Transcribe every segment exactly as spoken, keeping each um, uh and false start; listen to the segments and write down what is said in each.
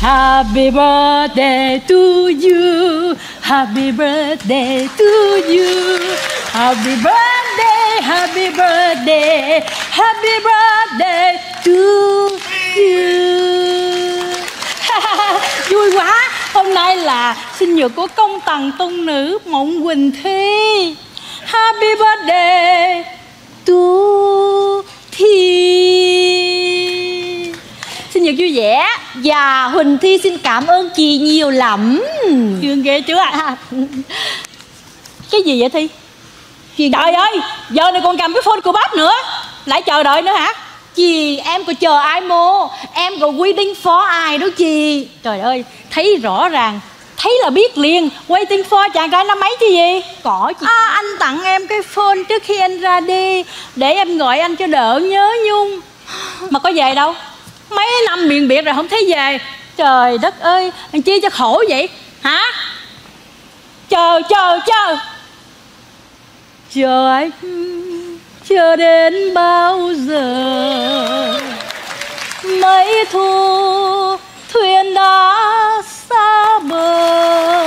Happy birthday to you, happy birthday to you, happy birthday, happy birthday, happy birthday to you. Vui quá, hôm nay là sinh nhật của công tầng tôn nữ Mộng Quỳnh Thi. Happy birthday to Thi. Sinh nhật vui vẻ. Dạ, Huỳnh Thi xin cảm ơn chị nhiều lắm. Thương ghê chưa à? Cái gì vậy Thi? Chị... Trời ơi, giờ này còn cầm cái phone của bác nữa. Lại chờ đợi nữa hả? Chị, em có chờ ai mô. Em có waiting for ai đâu chị. Trời ơi, thấy rõ ràng, thấy là biết liền. Waiting for chàng trai năm mấy chứ gì? Có chị. À, anh tặng em cái phone trước khi anh ra đi, để em gọi anh cho đỡ nhớ nhung. Mà có về đâu? Mấy năm biền biệt rồi không thấy về. Trời đất ơi, anh chi cho khổ vậy hả? Chờ chờ chờ Chờ anh chờ đến bao giờ? Mấy thu thuyền đã xa bờ.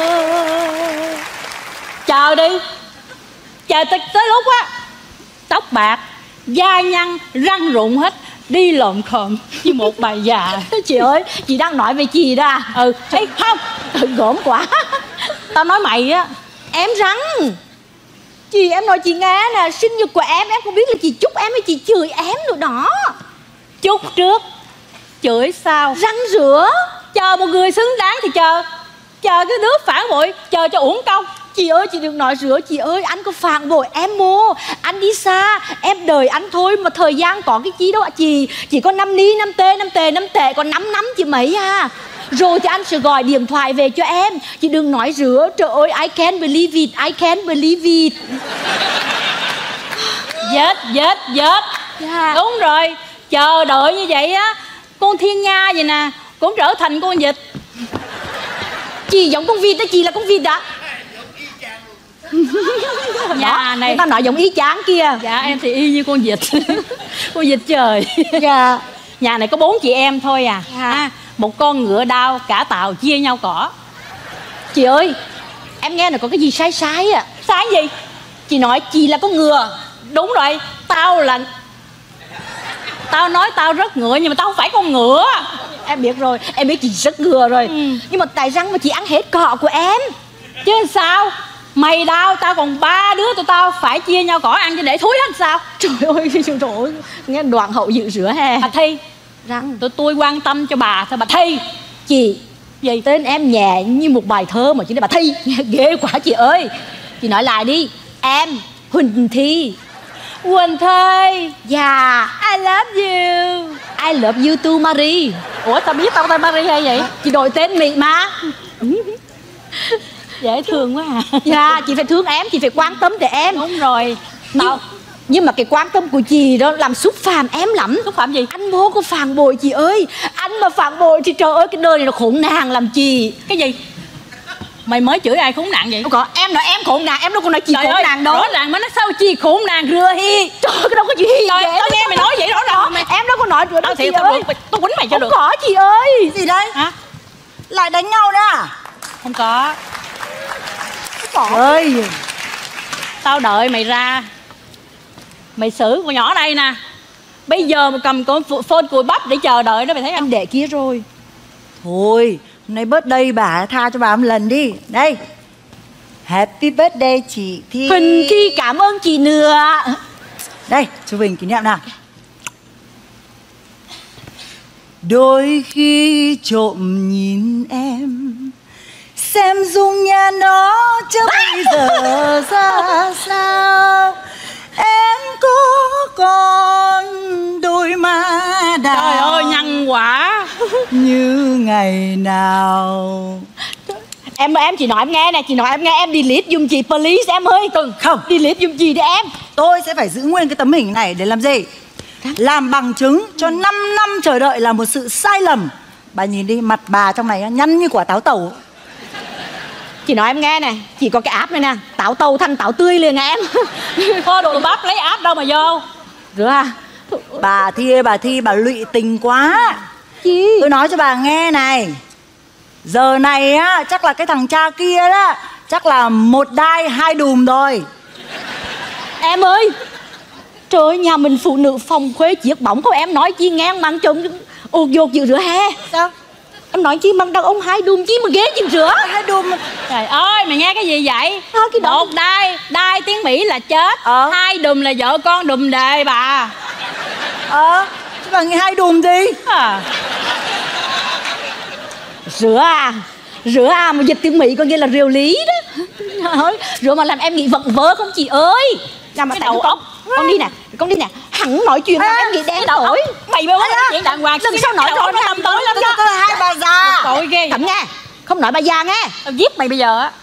Chờ đi, chờ tới, tới lúc á tóc bạc, da nhăn, răng rụng hết, đi lộn khộm như một bà già. Chị ơi, chị đang nói về chị đó à? Ừ, thấy không? Gớm quá. Tao nói mày á. Em răng. Chị, em nói chị nghe nè, sinh nhật của em, em không biết là chị chúc em hay chị chửi em nữa đó. Chúc trước, chửi sau. Răng rửa. Chờ một người xứng đáng thì chờ. Chờ cái đứa phản bội, chờ cho uổng công. Chị ơi, chị đừng nói rửa. Chị ơi, anh có phản bội em mô. Anh đi xa, em đợi anh thôi. Mà thời gian có cái chi đâu ạ chị. Chỉ có năm ni, năm tê, năm tệ, năm tệ. Còn năm năm chị mấy à. Rồi thì anh sẽ gọi điện thoại về cho em. Chị đừng nói rửa. Trời ơi, I can't believe it, I can't believe it. Dết, dết, dết. Dạ. Đúng rồi, chờ đợi như vậy á, con thiên nga vậy nè cũng trở thành con vịt. Chị giống con vịt đó, chị là con vịt đó. Nhà này người ta nói giống y chang kia. Dạ em thì y như con vịt. Con vịt trời. Dạ. Nhà này có bốn chị em thôi à. Dạ. Một con ngựa đao cả tàu chia nhau cỏ. Chị ơi, em nghe là có cái gì sai sai à. Sai gì? Chị nói chị là con ngựa. Đúng rồi, tao là... Tao nói tao rất ngựa nhưng mà tao không phải con ngựa. Em biết rồi, em biết chị rất ngựa rồi. Ừ. Nhưng mà tại răng mà chị ăn hết cỏ của em. Chứ sao? Mày đau, tao còn ba đứa tụi tao phải chia nhau cỏ ăn cho để thúi hết sao? Trời ơi, trời ơi, nghe đoạn hậu dự rửa hè. Bà Thi, răng tụi tôi quan tâm cho bà thôi bà Thi. Chị, gì tên em nhẹ như một bài thơ mà chị nói bà Thi. Ghê quá chị ơi. Chị nói lại đi. Em Huỳnh Thi. Huỳnh Thi. Dạ. I love you. I love you too Marie. Ủa sao biết tao tên Marie hay vậy? Chị đổi tên Mỹ mà. Dễ thương quá à. Dạ, chị phải thương em, chị phải quan tâm để em. Đúng rồi. Tao nhưng, nhưng mà cái quan tâm của chị đó làm xúc phạm em lắm. Xúc phạm gì? Anh bố có phản bội chị ơi. Anh mà phản bội thì trời ơi cái đời này nó khốn nạn làm chị. Cái gì? Mày mới chửi ai khốn nạn vậy? Không có, em nói em khốn nạn, em đâu có nói chị trời khốn ơi, nạn đâu. Rõ ràng mà nó sao chị khốn nạn rửa hi. Trời ơi, cái đâu có gì hi. Trời, tao nghe mày nói vậy rõ ràng mày. Em đâu có nói rửa đâu chị tao ơi. Được, tao quýnh mày cho không được. Không có chị ơi. Gì đây? Hả? Lại đánh nhau đó à? Không có. Có. Ơi, tao đợi mày ra. Mày xử con nhỏ đây nè. Bây giờ mà cầm con phone cùi bắp để chờ đợi đó mày thấy không? Em để kia rồi. thôi, hôm nay birthday bà tha cho bà một lần đi. Đây, happy birthday chị Thi. Huỳnh Thi cảm ơn chị nữa. Đây, chụp hình kỷ niệm nào. Đôi khi trộm nhìn em, xem dung nhan nó chứ bây giờ ra sao. Em có con đôi má đào. Trời ơi nhăn quả. Như ngày nào. Em em chị nói em nghe nè, chị nói em nghe, em delete giùm chị please em ơi. Từng không delete giùm chị đi em. Tôi sẽ phải giữ nguyên cái tấm hình này để làm gì? Làm bằng chứng cho năm năm chờ đợi là một sự sai lầm. Bà nhìn đi, mặt bà trong này nhăn như quả táo tẩu. Chị nói em nghe nè, chị có cái app này nè, táo tàu thành táo tươi liền nè em. Thôi đồ bắp lấy app đâu mà vô. Rửa à? Bà Thi ơi, bà Thi bà lụy tình quá. Chị Tôi nói cho bà nghe này, Giờ này á, chắc là cái thằng cha kia đó, chắc là một đai hai đùm rồi. Em ơi, trời ơi, nhà mình phụ nữ phòng khuê chiếc bóng không? Em nói chi ngang bằng chồng ột dột dự rửa he. Sao? Em nói chi bằng đàn ông hai đùm chi mà ghế chừng rửa. Hai đùm. Trời ơi, mày nghe cái gì vậy? À, cái đó... Một đai, đai tiếng Mỹ là chết. Ờ. Hai đùm là vợ con đùm đề bà. Ờ, chứ bà nghĩ hai đùm gì? À. Rửa à, rửa à mà dịch tiếng Mỹ có nghĩa là rượu lý đó. Rửa mà làm em nghĩ vận vơ không chị ơi. Làm mà cái đầu óc. Con đi nè, con đi nè. Hẳn nói chuyện làm em nghĩ đen tối. Mày mới nói chuyện đàng hoàng. Lần sau nói rõ ràng tối lắm đó. Hai bà già. Tội ghê. Thầm nghe, không nói bà già nghe. Tao giết mày bây giờ á.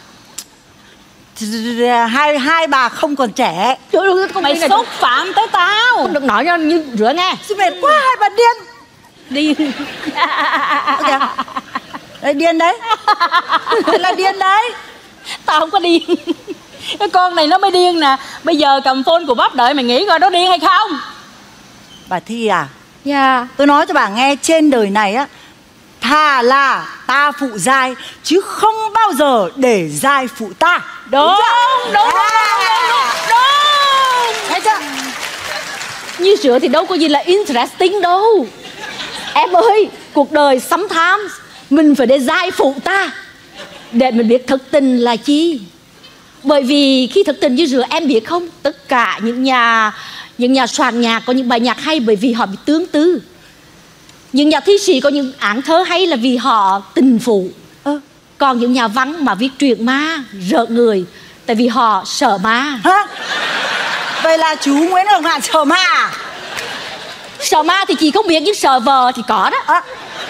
Hai hai bà không còn trẻ. Trời ơi, con mày xúc phạm tới tao. Không được nói cho như rửa nghe. Sao mệt quá, hai bà điên. Đi. Okay. Đấy, điên đấy. Là điên đấy. Tao không có điên. Cái con này nó mới điên nè. Bây giờ cầm phone của bắp đợi mày nghĩ coi nó điên hay không. Bà Thi à? Dạ yeah. Tôi nói cho bà nghe, trên đời này á, thà là ta phụ giai, chứ không bao giờ để giai phụ ta. Đúng, đúng, đúng, à. đúng, đúng. Thấy chưa? Như sữa thì đâu có gì là interesting đâu. Em ơi, cuộc đời sometimes mình phải để giai phụ ta, để mình biết thực tình là chi. Bởi vì khi thực tình như rửa em biết không, tất cả những nhà những nhà soạn nhạc có những bài nhạc hay bởi vì họ bị tương tư. Những nhà thi sĩ có những áng thơ hay là vì họ tình phụ. ờ. Còn những nhà văn mà viết truyện ma rợ người tại vì họ sợ ma. Hả? Vậy là chú Nguyễn Hồng Hạ sợ ma à? Sợ ma thì chị không biết, nhưng sợ vợ thì có đó. À.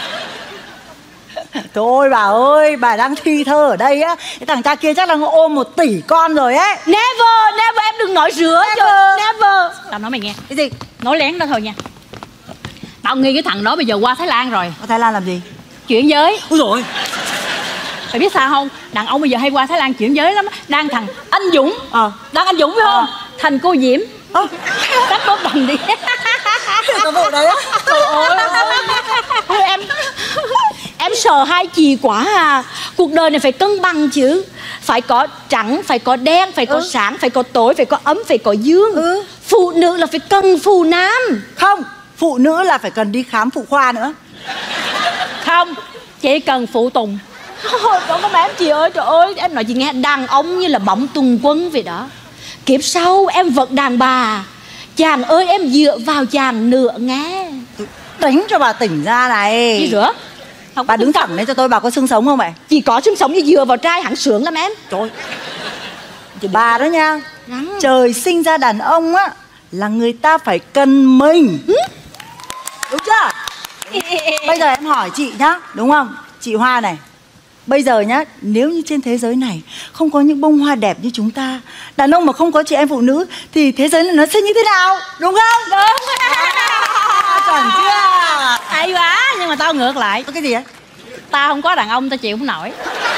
Thôi bà ơi, bà đang thi thơ ở đây á, cái thằng cha kia chắc là ôm một tỷ con rồi ấy. Never, never, em đừng nói rửa. Never. Never. Tao nói mày nghe. Cái gì? Nói lén đó thôi nha. Tao nghi cái thằng đó bây giờ qua Thái Lan rồi. Qua Thái Lan làm gì? Chuyển giới. Úi dồi. Mày biết sao không? Đàn ông bây giờ hay qua Thái Lan chuyển giới lắm. Đang thằng Anh Dũng. Ờ. Đang Anh Dũng phải không? Ờ. Thành cô Diễm. Ơ. Cắt bóp đồng đi. Cái vụ đấy á. Trời ơi, em em sợ hai chị quá à. Cuộc đời này phải cân bằng chứ. Phải có trắng, phải có đen, phải có ừ. sáng, phải có tối, phải có ấm, phải có dương. ừ. Phụ nữ là phải cần phụ nam. Không, phụ nữ là phải cần đi khám phụ khoa nữa. Không, chỉ cần phụ tùng. Thôi, không có em chị ơi, trời ơi. Em nói chị nghe, đàn ông như là bóng tùng quân vậy đó. Kiếp sau em vẫn đàn bà. Chàng ơi em dựa vào chàng nữa nghe. Đánh cho bà tỉnh ra này. Đi rửa. Không Bà đứng thẳng lên cho tôi, bà có xương sống không vậy? Chỉ có xương sống như dựa vào trai hẳn sướng lắm em. Trời. Bà đó nha. Rắn. Trời sinh ra đàn ông á là người ta phải cần mình. ừ? Đúng chưa? Bây giờ em hỏi chị nhá, đúng không? Chị Hoa này. Bây giờ nhá, nếu như trên thế giới này không có những bông hoa đẹp như chúng ta, đàn ông mà không có chị em phụ nữ, thì thế giới này nó sẽ như thế nào? Đúng không? Đúng. Chuẩn chưa? Hay quá, nhưng mà tao ngược lại. Cái gì ấy? Tao không có đàn ông tao chịu không nổi.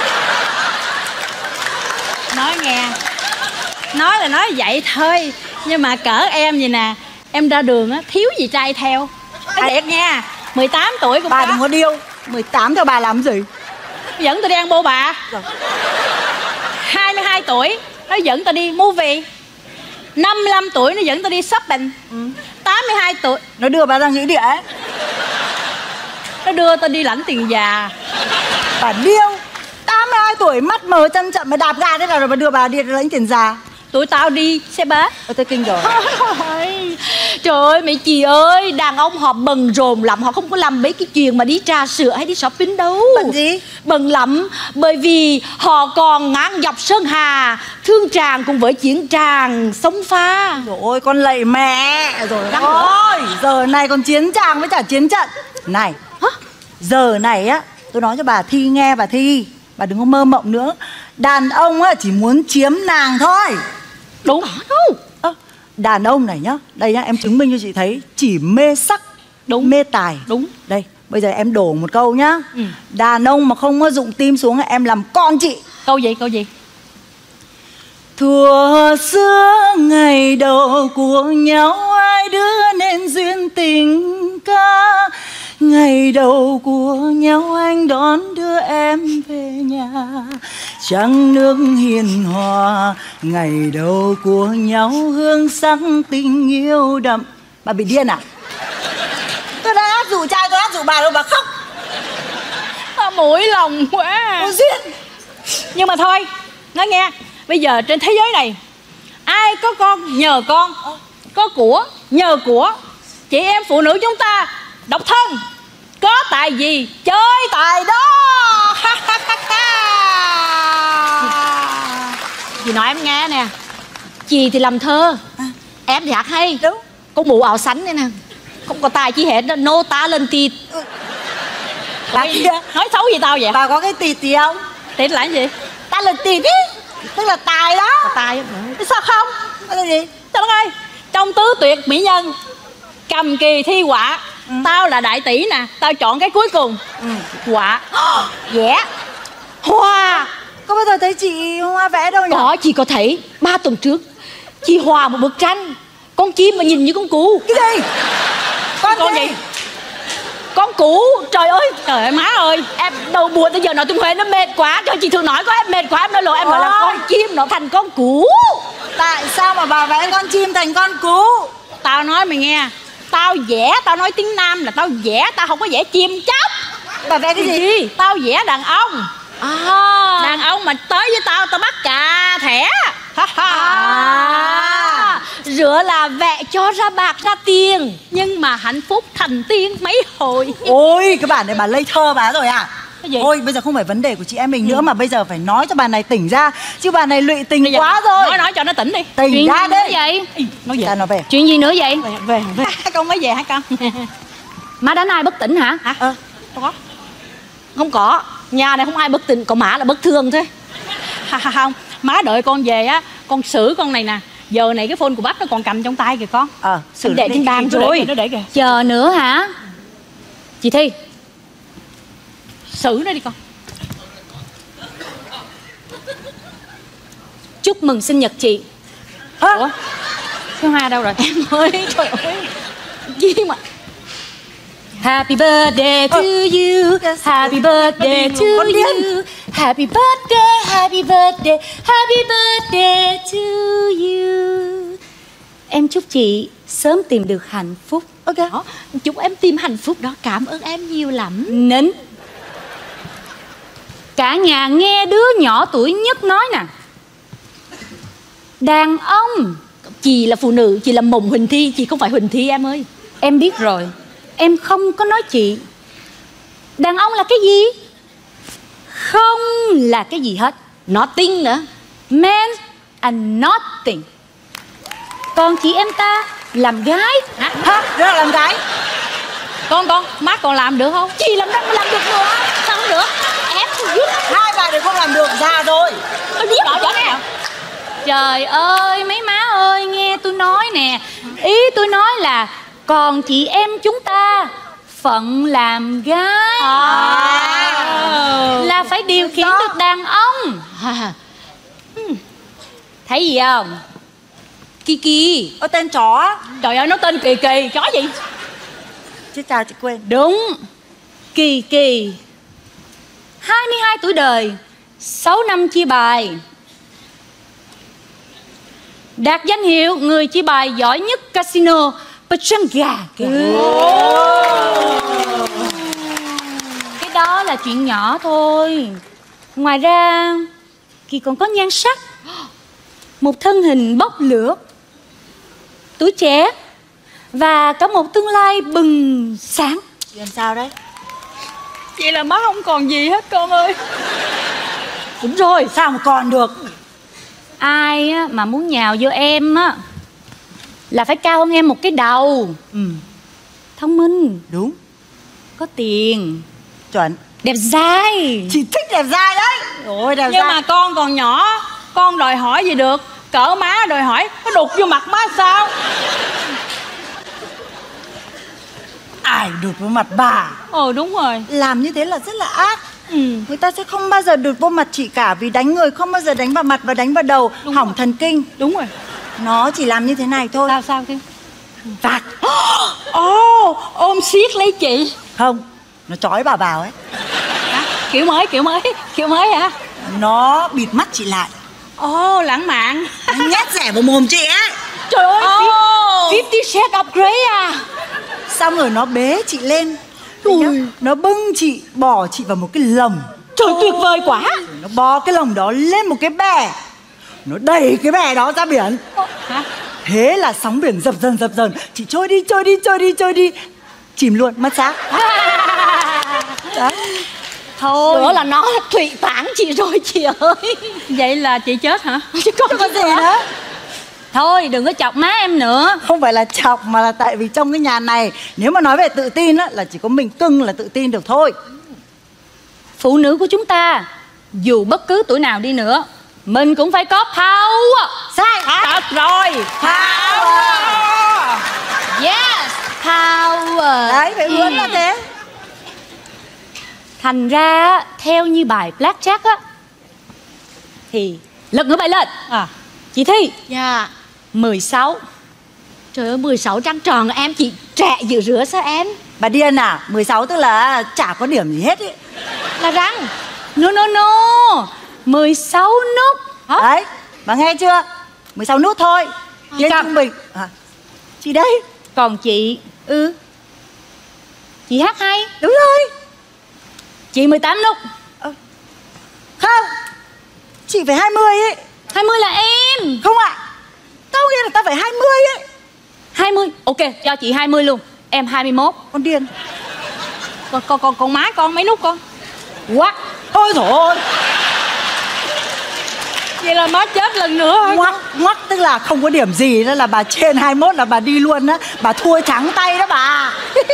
Nói nghe, nói là nói vậy thôi, nhưng mà cỡ em vậy nè, em ra đường á thiếu gì trai theo. Nói thiệt nha, mười tám tuổi cũng Bà có. đừng có điêu. Mười tám theo bà làm gì? Dẫn tao đi ăn bô bà. Rồi. hai mươi hai tuổi nó dẫn tao đi movie. Năm mươi lăm tuổi nó dẫn tao đi shopping. ừ. Tám mươi hai tuổi Nó đưa bà ra nghĩa địa ấy. nó đưa tao đi lãnh tiền già. Bà điêu. Tám mươi hai tuổi mắt mờ chân chậm mà đạp ga thế nào rồi bà đưa bà đi lãnh tiền già. Tụi tao đi xe bát. Ôi tôi kinh rồi. Trời ơi mấy chị ơi, đàn ông họ bận rộn lắm. Họ không có làm mấy cái chuyện mà đi trà sữa hay đi shopping đâu. Bận gì? Bận lắm. Bởi vì họ còn ngang dọc Sơn Hà, thương tràng cùng với chiến tràng sông pha. Trời ơi con lạy mẹ. Rồi ôi, giờ này còn chiến tràng với cả chiến trận. Này. Hả? Giờ này á, tôi nói cho bà Thi nghe, bà Thi, bà đừng có mơ mộng nữa. Đàn ông á chỉ muốn chiếm nàng thôi. Đúng đâu. à, Đàn ông này nhá, đây nhá, em chứng minh cho chị thấy. Chỉ mê sắc, Đúng. mê tài. Đúng. Đây, bây giờ em đổ một câu nhá. ừ. Đàn ông mà không có dụng tim xuống em làm con chị. Câu gì, câu gì? Thuở xưa ngày đầu của nhau, ai đưa nên duyên tình ca. Ngày đầu của nhau anh đón đưa em về nhà, trăng nước hiền hòa. Ngày đầu của nhau hương sắc tình yêu đậm. Bà bị điên à? Tôi đang áp dụ trai, tôi áp dụ bà đâu bà khóc. Bà mũi lòng quá. Cô duyên. Nhưng mà thôi, nói nghe, bây giờ trên thế giới này ai có con nhờ con, có của nhờ của. Chị em phụ nữ chúng ta độc thân, có tài gì chơi tài đó. Chị nói em nghe nè, chị thì làm thơ, à, em thì hát hay. Đúng. Con mụ áo xanh này nè, không có tài chi hết, nô ta lên tịt. Bà kia nói xấu gì tao vậy? Bà có cái tịt gì không? Tịt là cái gì? Ta là tịt ý, tức là tài đó. Có tài. Sao không? Cái gì? Trời đất ơi, trong tứ tuyệt mỹ nhân cầm kỳ thi họa, ừ. tao là đại tỷ nè, tao chọn cái cuối cùng. ừ. Họa. Vẽ. Hoa. Có bao giờ thấy chị Hoa vẽ đâu nhỉ? Có, chị có thấy. Ba tuần trước chị hòa một bức tranh con chim mà nhìn như con cú. Cái gì? Con, con gì? gì? Con cú. Trời ơi, trời ơi má ơi, em đầu buổi tới giờ nói tiếng Huế nó mệt quá. Cho chị thường nói có em mệt quá, em nói lộ em nói là con chim nó thành con cú. Tại sao mà bà vẽ con chim thành con cú? Tao nói mày nghe, tao vẽ, tao nói tiếng Nam là tao vẽ, tao không có vẽ chim chóc. Bà vẽ cái gì? gì? Tao vẽ đàn ông. À. Đàn ông mà tới với tao, tao bắt cà thẻ. À. Rửa là vẽ cho ra bạc ra tiền. Nhưng mà hạnh phúc thành tiên mấy hồi. Ôi, cái bản này bà lây thơ bà rồi à? Cái gì? Ôi, bây giờ không phải vấn đề của chị em mình ừ. nữa, mà bây giờ phải nói cho bà này tỉnh ra. Chứ bà này lụy tình quá rồi. Nói nói cho nó tỉnh đi. Tỉnh chuyện ra gì nữa vậy? Nói về. Nó về. Chuyện gì nữa vậy? Về, về, về. Con mới về hả con? Má đánh ai bất tỉnh hả? Hả? Ờ, không có. Không có. Nhà này không ai bất tỉnh, còn má là bất thường thôi. Không, má đợi con về á, con xử con này nè. Giờ này cái phone của bác nó còn cầm trong tay kìa con. Ờ, xử để trên bàn rồi. Nó để kìa. Chờ nữa hả? Chị Thi, xử nó đi con. chúc mừng sinh nhật chị. Hả? Ủa? Cái hoa đâu rồi? Em ơi, trời ơi. Gì mà Happy birthday to you, happy birthday to you, happy birthday, happy birthday, happy birthday to you. Em chúc chị sớm tìm được hạnh phúc. Ok. Đó, chúc em tìm hạnh phúc đó, cảm ơn em nhiều lắm. Nín. Cả nhà nghe đứa nhỏ tuổi nhất nói nè. Đàn ông. Chị là phụ nữ, chị là mộng Huỳnh Thi, chị không phải Huỳnh Thi em ơi. Em biết rồi, em không có nói chị. Đàn ông là cái gì? Không là cái gì hết. Nothing nữa. Man and nothing. Còn chị em ta làm gái. Hả? Hả? Đó là làm gái. Con con, má còn làm được không? Chị làm đâu mà làm được nữa. Sao không được? Em thì giúp. Hai bà đều không làm được, ra rồi. Tôi biết rõ rõ nè. Trời ơi, mấy má ơi, nghe tôi nói nè. Ý tôi nói là còn chị em chúng ta phận làm gái à. Là phải điều khiển được đàn ông à. Thấy gì không? Kiki. Có tên chó. Trời ơi, nó tên Kỳ Kỳ, chó gì? Chứ chào chị quên. Đúng, Kỳ Kỳ. Hai mươi hai tuổi đời, sáu năm chia bài, đạt danh hiệu người chia bài giỏi nhất casino Pachanga. Cái đó là chuyện nhỏ thôi. Ngoài ra Kỳ còn có nhan sắc, một thân hình bốc lửa, tuổi trẻ và cả một tương lai bừng sáng. Làm sao đấy? Vậy là má không còn gì hết con ơi. Đúng rồi, sao mà còn được? Ai á, mà muốn nhào vô em á là phải cao hơn em một cái đầu. Ừ. Thông minh. Đúng. Có tiền. Chuẩn. Đẹp dai. Chị thích đẹp dai đấy. Ôi đẹp Nhưng dai. mà con còn nhỏ, con đòi hỏi gì được. Cỡ má đòi hỏi, nó đục vô mặt má sao? Ai đụt vô mặt bà? Ờ đúng rồi. Làm như thế là rất là ác. Ừ. Người ta sẽ không bao giờ đụt vô mặt chị cả. Vì đánh người không bao giờ đánh vào mặt và đánh vào đầu. Đúng hỏng rồi. thần kinh. Đúng rồi. Nó chỉ làm như thế này thôi. Sao sao kia? Phạt. Ồ, oh, ôm siết lấy chị. Không, nó trói bà vào ấy. À, kiểu mới, kiểu mới, kiểu mới hả? Nó bịt mắt chị lại. Ồ, oh, lãng mạn. Nhét rẻ vào mồm chị ấy. Trời ơi, Oh. fifty Shades of Grey à? Xong rồi nó bế chị lên. Ui. Nó bưng chị, bỏ chị vào một cái lồng. Trời, tuyệt vời quá. Nó bó cái lồng đó lên một cái bè. Nó đẩy cái bè đó ra biển. Hả? Thế là sóng biển dập dần dập dần. Chị trôi đi, trôi đi, trôi đi, trôi đi. Chìm luôn, mất xác. Đấy. Thôi nữa là nó thủy tán chị rồi chị ơi. Vậy là chị chết hả? Chứ còn Có gì nữa. Thôi đừng có chọc má em nữa. Không phải là chọc mà là tại vì trong cái nhà này, nếu mà nói về tự tin á, là chỉ có mình Cưng là tự tin được thôi. Phụ nữ của chúng ta dù bất cứ tuổi nào đi nữa, mình cũng phải có power. sai hả? Thật rồi. Power. Yes, power. Đấy, phải hướng là thế. Thành ra theo như bài Blackjack á, thì lật ngửa bài lên. À, Chị Thi. dạ. mười sáu. Trời ơi, mười sáu trăng tròn em chị trẻ dữ rửa sao em? Bà điên à? mười sáu tức là chả có điểm gì hết ý. Là răng. No no no. mười sáu nút. Hả? Đấy, bà nghe chưa? mười sáu nút thôi. Tiến Cầm. trung bình à, chị đây. Còn chị, Ừ, chị hát hay. đúng rồi. Chị mười tám nút. Không, chị phải hai mươi ấy. hai mươi là em. Không ạ, tao nghĩ là tao phải hai mươi ấy. hai mươi. Ok, cho chị hai mươi luôn. Em hai mươi mốt. Con điên. Còn còn còn, còn má con mấy nút con? Ngoắc. Ôi dồi ôi. Vậy là má chết lần nữa hả? Ngoắc, ngoắc tức là không có điểm gì. Đó là bà trên hai mươi mốt là bà đi luôn á. Bà thua trắng tay đó bà.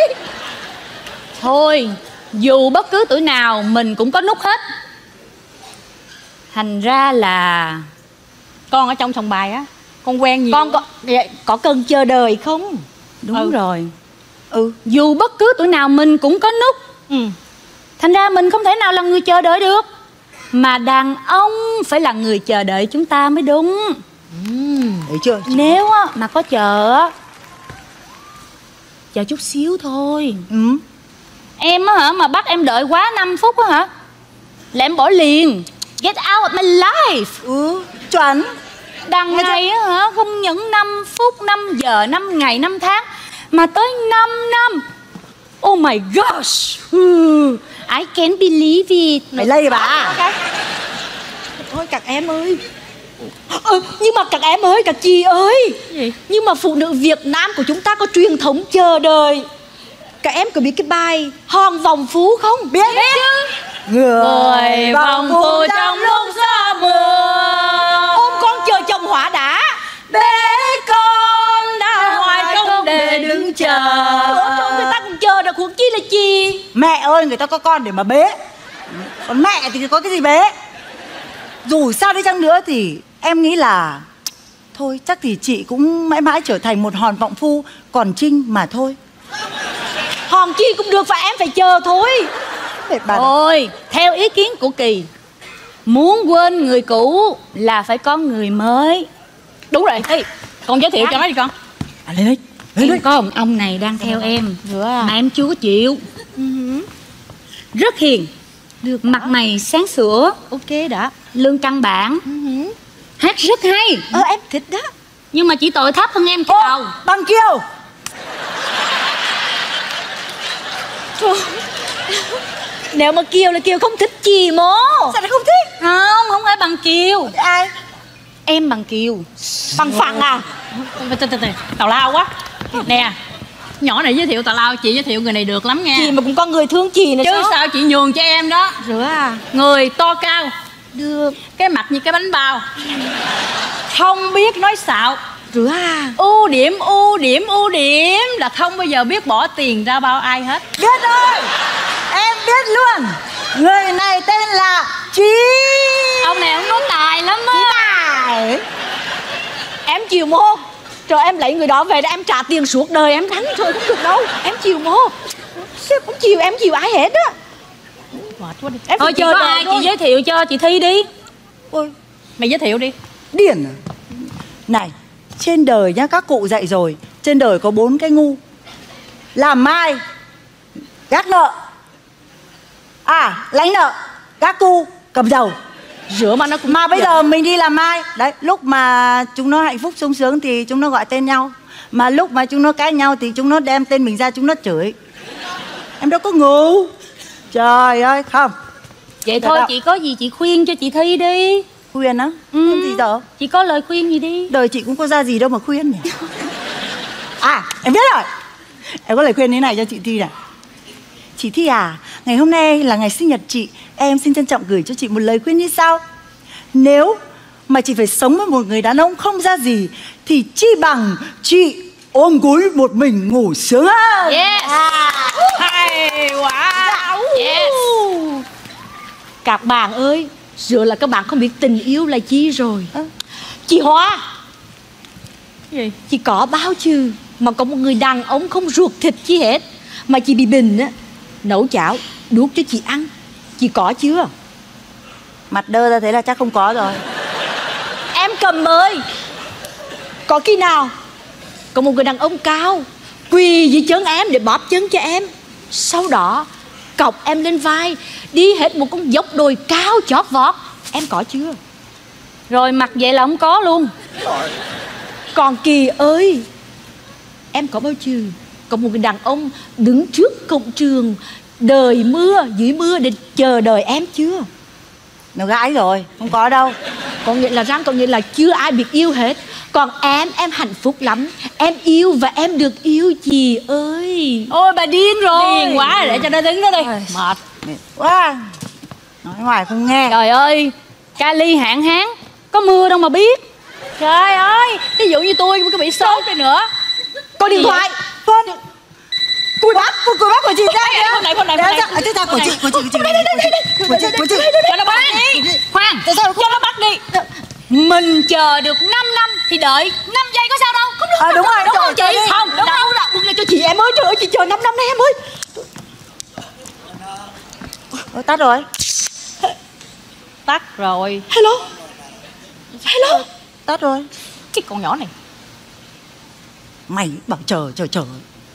Thôi, dù bất cứ tuổi nào mình cũng có nút hết. Thành ra là con ở trong sòng bài á, con quen nhiều. Con có, có cần chờ đợi không? Đúng Ừ. rồi. Ừ, Dù bất cứ tuổi nào mình cũng có nút. Ừ. Thành ra mình không thể nào là người chờ đợi được, mà đàn ông phải là người chờ đợi chúng ta mới đúng. thấy chưa? Nếu á, mà có chờ á, chờ chút xíu thôi. Ừ. Em á hả, mà bắt em đợi quá năm phút á hả, là em bỏ liền. Get out of my life. Ừ, chuẩn. Đằng này á hả, không những năm phút, năm giờ, năm ngày, năm tháng, mà tới năm năm. Oh my gosh. I can't believe it. Phải lây bà. Ôi các em ơi. Ừ, nhưng mà các em ơi, các chị ơi. Gì? Nhưng mà phụ nữ Việt Nam của chúng ta có truyền thống chờ đợi. Các em có biết cái bài Hòn Vòng Phú không? Biết chứ. Người vòng phù trong lúc gió mưa. Ôm con chờ chồng hỏa đã. Bế con đã hoài không để đứng chờ. Ở trong người ta cũng chờ được, huống chi là chị. Mẹ ơi, người ta có con để mà bế. Còn mẹ thì có cái gì bế. Dù sao đi chăng nữa thì em nghĩ là thôi chắc thì chị cũng mãi mãi trở thành một hòn vọng phu. Còn Trinh mà thôi. Hòn chi cũng được và em phải chờ thôi. Để bà Thôi, theo ý kiến của Kỳ, muốn quên người cũ là phải có người mới. Đúng rồi. Ê, con giới thiệu cho nó đi con. à, lên đây. Lên Em đây. có một ông này đang theo em à. mà em chưa có chịu. Rất hiền, Được. mặt mày sáng sủa, Ok đã. lương căn bản, hát rất hay. Ờ em thích đó. Nhưng mà chỉ tội thấp hơn em cái đầu. Bằng Kiều. Trời. Nếu mà Kiều là Kiều không thích chị mố. Sao lại không thích? Không, không phải bằng Kiều. Ai? Em bằng Kiều. Bằng phẳng à? Từ từ từ, tào lao quá. Nè, nhỏ này giới thiệu tào lao, chị giới thiệu người này được lắm nha. Chị mà cũng có người thương chị nữa Chứ sao? sao chị nhường cho em đó. Rửa à? Người to cao, Được. cái mặt như cái bánh bao, không biết nói xạo. Rửa à? Ưu điểm, ưu điểm, ưu điểm là không bao giờ biết bỏ tiền ra bao ai hết. Biết rồi. Em biết luôn. Người này tên là Chí. Ông này ông có tài lắm á. Tài. Em chịu mô. Rồi em lấy người đó về để em trả tiền suốt đời em thắng rồi không được đâu. Em chịu mô. Sếp cũng chịu, em chịu ai hết á. Mệt quá đi. Em Thôi phải chị chờ có đợi ai thôi. chị giới thiệu cho chị Thi đi. Ôi, Mày giới thiệu đi. điển à? Này, trên đời nhá, các cụ dạy rồi, trên đời có bốn cái ngu. Làm mai, gác nợ, à lãnh nợ, gác cu, cầm dầu. Rửa mà nó cũng Mà bây giờ mình đi làm mai. Đấy, lúc mà chúng nó hạnh phúc sung sướng thì chúng nó gọi tên nhau. Mà lúc mà chúng nó cãi nhau thì chúng nó đem tên mình ra chúng nó chửi. Em đâu có ngu. Trời ơi, không. Vậy Được thôi đâu. chị có gì chị khuyên cho chị Thi đi. Khuyên á? Ừ. Khuyên gì giờ? Chị có lời khuyên gì đi. Đời chị cũng có ra gì đâu mà khuyên nhỉ. À, em biết rồi. Em có lời khuyên thế này cho chị Thi này. Chị Thi à, ngày hôm nay là ngày sinh nhật chị. Em xin trân trọng gửi cho chị một lời khuyên như sau. Nếu mà chị phải sống với một người đàn ông không ra gì thì chi bằng chị ôm gối một mình ngủ sướng hơn. Yes. Hay quá. Yes. Các bạn ơi, giờ là các bạn không biết tình yêu là chi rồi. À. Chị Hoa, Gì? chị có bao chứ mà có một người đàn ông không ruột thịt chi hết mà chị bị bệnh á, nấu cháo đút cho chị ăn, chị có chưa? Mặt đơ ra thế là chắc không có rồi. Em Cầm ơi, có khi nào có một người đàn ông cao quỳ dưới chân em để bóp chân cho em, sau đó cọc em lên vai đi hết một con dốc đồi cao chót vót, em có chưa? Rồi mặc vậy là không có luôn. Còn Kỳ ơi, em có bao giờ có một người đàn ông đứng trước cổng trường đời mưa dưới mưa để chờ đợi em chưa? Nó gãi rồi, không có đâu. Có nghĩa là rằng có nghĩa là chưa ai biết yêu hết. Còn em, em hạnh phúc lắm. Em yêu và em được yêu chị ơi. Ôi bà điên rồi. Điên quá, để cho nó đứng đó đi. Mệt. Quá. Nói ngoài không nghe. Trời ơi, Cali hạn hán, có mưa đâu mà biết. Trời ơi, ví dụ như tôi có bị sốt đi nữa. Có điện thoại. Vâng. Cùi bắp, cùi bắp của chị ra kìa. Con này, con này, con này. Ở trên tay của chị, của chị, của chị, của chị, của chị. Cho nó bắt đi. Khoan, Tại sao cho nó bắt đi. Mình chờ được năm năm thì đợi năm giây có sao đâu. Không được. À đúng rồi, đúng trời, không chị? trời ơi. Không, đúng không? Buông lại cho chị em ơi, trời ơi, chị chờ năm năm nay em ơi. Ôi, tắt rồi. Tắt rồi. Hello. Hello. Tắt rồi. Cái con nhỏ này. Mày bảo chờ, chờ, chờ.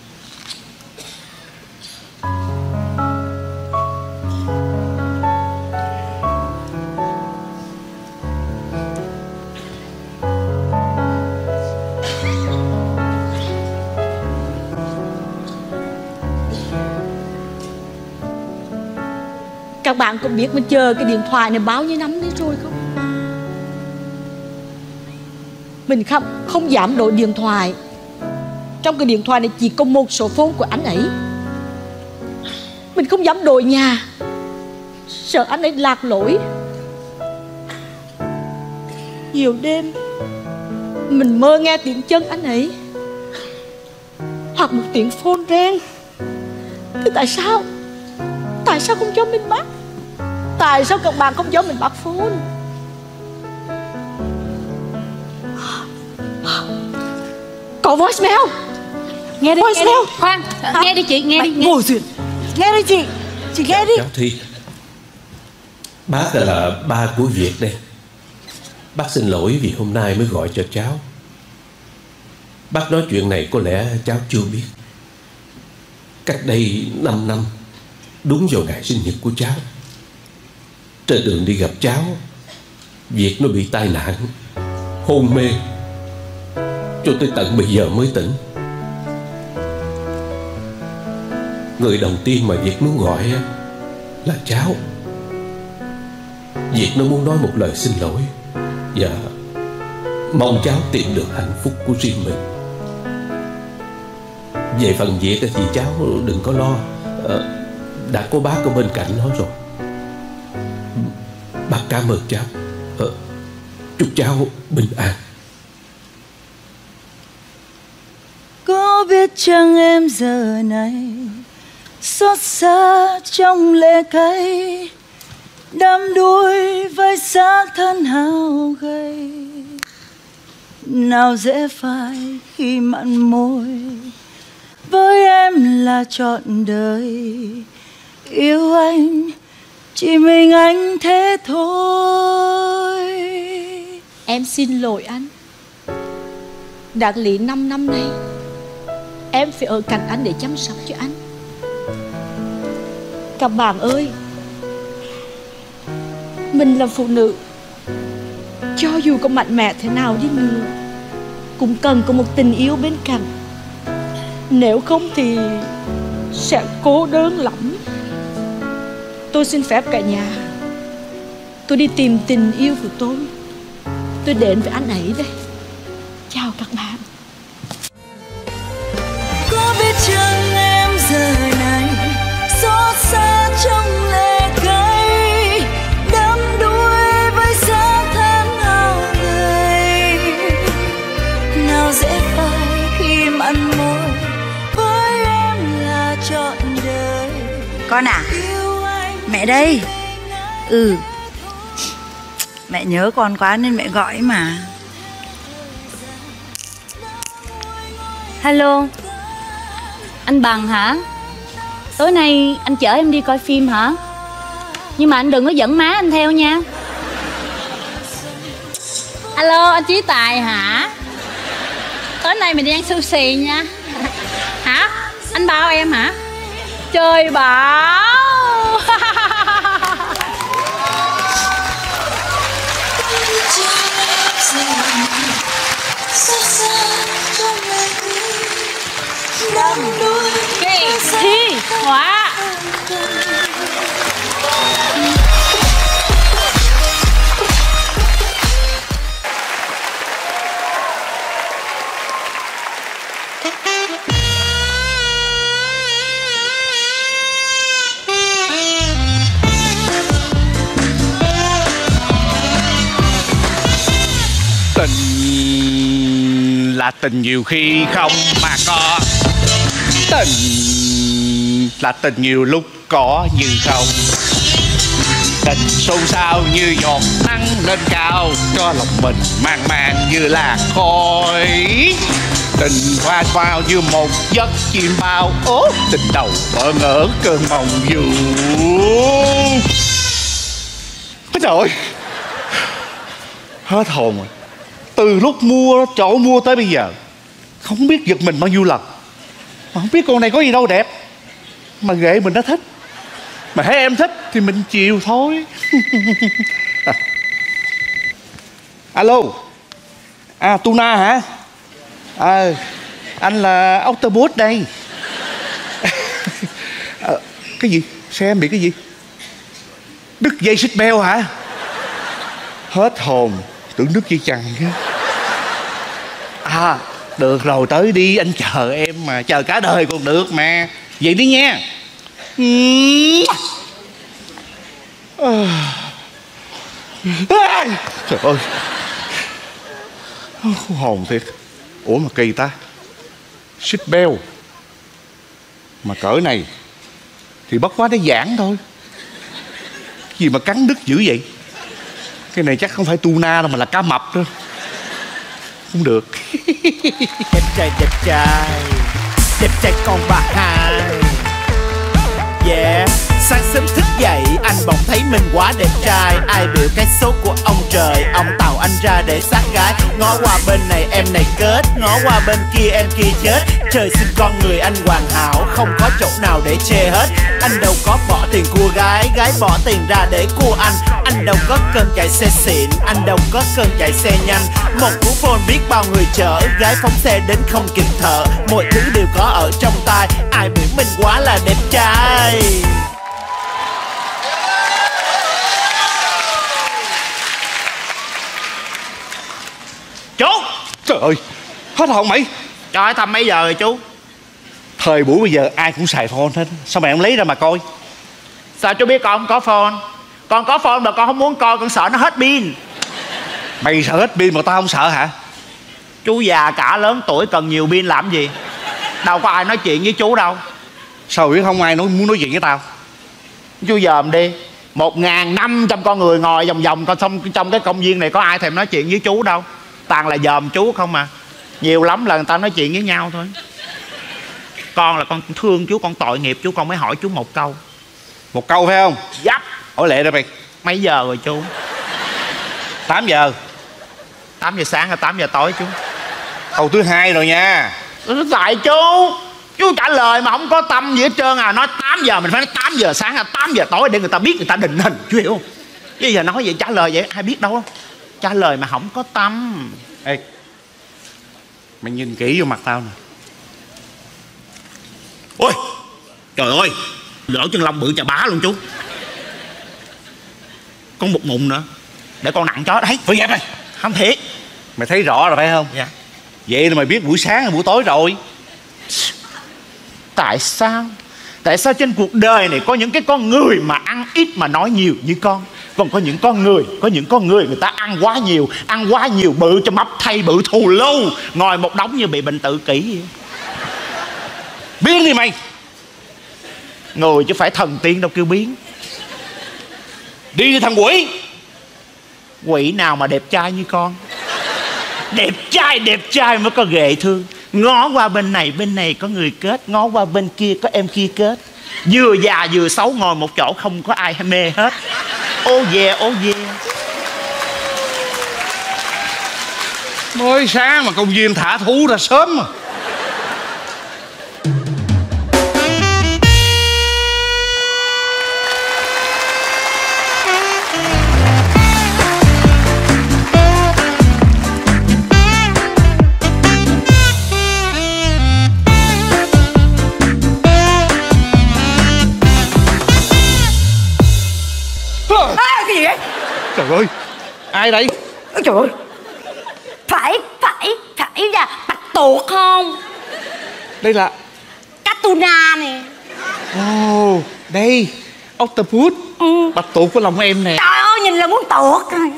Các bạn có biết mình chờ cái điện thoại này bao nhiêu năm đấy rồi không? Mình không, không dám đổi điện thoại. Trong cái điện thoại này chỉ có một số phone của anh ấy. Mình không dám đổi nhà, sợ anh ấy lạc lối. Nhiều đêm mình mơ nghe tiếng chân anh ấy, hoặc một tiếng phone reng. Thì tại sao Tại sao không cho mình bắt? Tại sao các bạn không cho mình bắt phone? Có voicemail. Nghe đi, nghe đi. Voicemail. Khoan, nghe đi chị, nghe đi. Nghe. Ngồi duyên. Nghe đi chị. Chị nghe đi. Cháu Thi, bác là ba của Việt đây. Bác xin lỗi vì hôm nay mới gọi cho cháu. Bác nói chuyện này có lẽ cháu chưa biết. Cách đây năm năm, đúng vào ngày sinh nhật của cháu, trên đường đi gặp cháu, Việt nó bị tai nạn, hôn mê, cho tới tận bây giờ mới tỉnh. Người đầu tiên mà Việt muốn gọi là cháu. Việt nó muốn nói một lời xin lỗi và mong cháu tìm được hạnh phúc của riêng mình. Về phần Việt thì cháu đừng có lo, đã có bác ở bên cạnh nó rồi. Bác cảm ơn cháu. Chúc cháu bình an. Có biết chăng em giờ này xót xa trong lệ cay, đắm đuối với xác thân hao gầy, nào dễ phai khi mặn môi. Với em là trọn đời, yêu anh chỉ mình anh thế thôi. Em xin lỗi anh. Đáng lý năm năm nay em phải ở cạnh anh để chăm sóc cho anh. Các bạn ơi, mình là phụ nữ, cho dù có mạnh mẽ thế nào đi nữa cũng cần có một tình yêu bên cạnh. Nếu không thì sẽ cô đơn lắm. Tôi xin phép cả nhà, tôi đi tìm tình yêu của tôi. Tôi đến với anh ấy đây. Chào các bạn. Có biết chăng em giờ này xót xa trong lệ cay, đắm đuối với giá tháng ao người. Nào dễ phai khi mặn môi với em là trọn đời. Con à, mẹ đây. Ừ, mẹ nhớ con quá nên mẹ gọi mà. Hello, anh Bằng hả? Tối nay anh chở em đi coi phim hả? Nhưng mà anh đừng có dẫn má anh theo nha. Alo, anh Chí Tài hả? Tối nay mình đi ăn sushi nha. Hả? Anh bao em hả? Trời bảo. Kỳ thi hóa. Tình là tình nhiều khi không mà có, tình là tình nhiều lúc có như không, tình xôn xao như giọt nắng lên cao, cho lòng mình mang mang như là khói, tình hoa vào như một giấc chim bao. Ố tình đầu bỡ ngỡ cơn mộng du. Ôi trời ơi, hết hồn rồi. Từ lúc mua chỗ mua tới bây giờ không biết giật mình bao nhiêu lần mà không biết con này có gì đâu đẹp, mà ghệ mình đã thích, mà thấy em thích thì mình chịu thôi. À. Alo, à Tuna hả? À, anh là Octopus đây. À, cái gì? Xe em bị cái gì? Đứt dây xích beo hả? Hết hồn, tưởng đứt dây chằng chứ. À được rồi, tới đi, anh chờ em mà, chờ cả đời còn được mà. Vậy đi nha. À, trời ơi, hồn thiệt. Ủa mà kỳ ta, xích beo mà cỡ này thì bất quá nó giãn thôi, gì mà cắn đứt dữ vậy. Cái này chắc không phải tuna đâu mà là cá mập thôi. Không được. Đẹp trai, đẹp trai, đẹp trai con bà hai. Yeah, sáng sớm thức dậy anh bỗng thấy mình quá đẹp trai. Ai biểu cái số của ông trời, ông tạo anh ra để sát gái. Ngó qua bên này em này kết, ngó qua bên kia em kia chết. Trời sinh con người anh hoàn hảo, không có chỗ nào để chê hết. Anh đâu có bỏ tiền cua gái, gái bỏ tiền ra để cua anh. Anh đâu có cơn chạy xe xịn, anh đâu có cơn chạy xe nhanh. Một cú phone biết bao người chở, gái phóng xe đến không kịp thở. Mọi thứ đều có ở trong tay, ai biểu mình quá là đẹp trai. Chú! Trời ơi, hết hồn mày. Trời ơi, tầm mấy giờ rồi chú? Thời buổi bây giờ ai cũng xài phone hết, sao mày không lấy ra mà coi? Sao chú biết con không có phone? Con có phone mà con không muốn coi, con sợ nó hết pin. Mày sợ hết pin mà tao không sợ hả? Chú già cả lớn tuổi cần nhiều pin làm gì? Đâu có ai nói chuyện với chú đâu. Sao biết không ai nói muốn nói chuyện với tao? Chú dòm đi, một ngàn năm trăm con người ngồi vòng vòng con xong trong cái công viên này có ai thèm nói chuyện với chú đâu. Toàn là dòm chú không mà. Nhiều lắm là người ta nói chuyện với nhau thôi. Con là con thương chú, con tội nghiệp chú, con mới hỏi chú một câu. Một câu phải không? Dắp. Hỏi lẹ đây mày. Mấy giờ rồi chú? Tám giờ. Tám giờ sáng hay tám giờ tối chú? Câu thứ hai rồi nha. Tại chú. Chú trả lời mà không có tâm gì hết trơn à. Nói tám giờ mình phải nói tám giờ sáng hay tám giờ tối để người ta biết, người ta định hình. Chú hiểu không? Bây giờ nói vậy trả lời vậy ai biết đâu. Trả lời mà không có tâm. Ê, mày nhìn kỹ vô mặt tao nè. Ôi trời ơi, lỗ chân lông bự chà bá luôn chú. Con một mụn nữa. Để con nặng chó đấy. Thôi dẹp này. Không thiệt. Mày thấy rõ rồi phải không? Dạ. Vậy là mày biết buổi sáng hay buổi tối rồi. Tại sao? Tại sao trên cuộc đời này có những cái con người mà ăn ít mà nói nhiều như con, còn có những con người, có những con người người ta ăn quá nhiều, ăn quá nhiều bự cho bắp thay bự thù lâu, ngồi một đống như bị bệnh tự kỷ vậy. Biến đi mày. Người chứ phải thần tiên đâu kêu biến. Đi đi thằng quỷ. Quỷ nào mà đẹp trai như con. Đẹp trai đẹp trai mới có ghệ thương. Ngó qua bên này bên này có người kết, ngó qua bên kia có em kia kết. Vừa già vừa xấu ngồi một chỗ không có ai mê hết. Ô dè ô dè. Mới sáng mà công viên thả thú ra sớm mà. Trời ơi, ai đây? Trời ơi, phải, phải, phải là bạch tuộc không? Đây là Cá tuna nè. Ồ, oh, đây octopus. Ừ. Bạch tuộc của lòng em nè. Trời ơi, nhìn là muốn tuột rồi.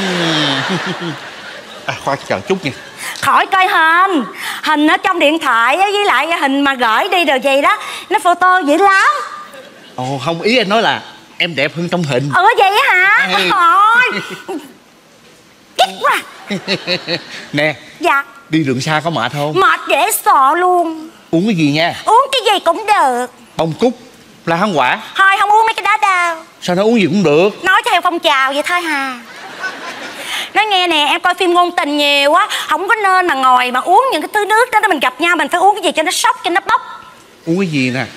À, khoan chờ chút nha. Khỏi coi hình. Hình ở trong điện thoại với lại hình mà gửi đi rồi gì đó, nó photo dữ lắm. Ồ, oh, không, ý anh nói là em đẹp hơn trong hình. Ừ vậy hả? Thôi chết quá. Nè. Dạ. Đi đường xa có mệt không? Mệt dễ sợ luôn. Uống cái gì nha? Uống cái gì cũng được. Bông cúc, la hán quả. Thôi không uống mấy cái đó đâu. Sao nó uống gì cũng được? Nói theo phong trào vậy thôi hà. Nói nghe nè, em coi phim ngôn tình nhiều á, không có nên mà ngồi mà uống những cái thứ nước đó, mình gặp nhau mình phải uống cái gì cho nó sốc, cho nó bốc. Uống cái gì nè?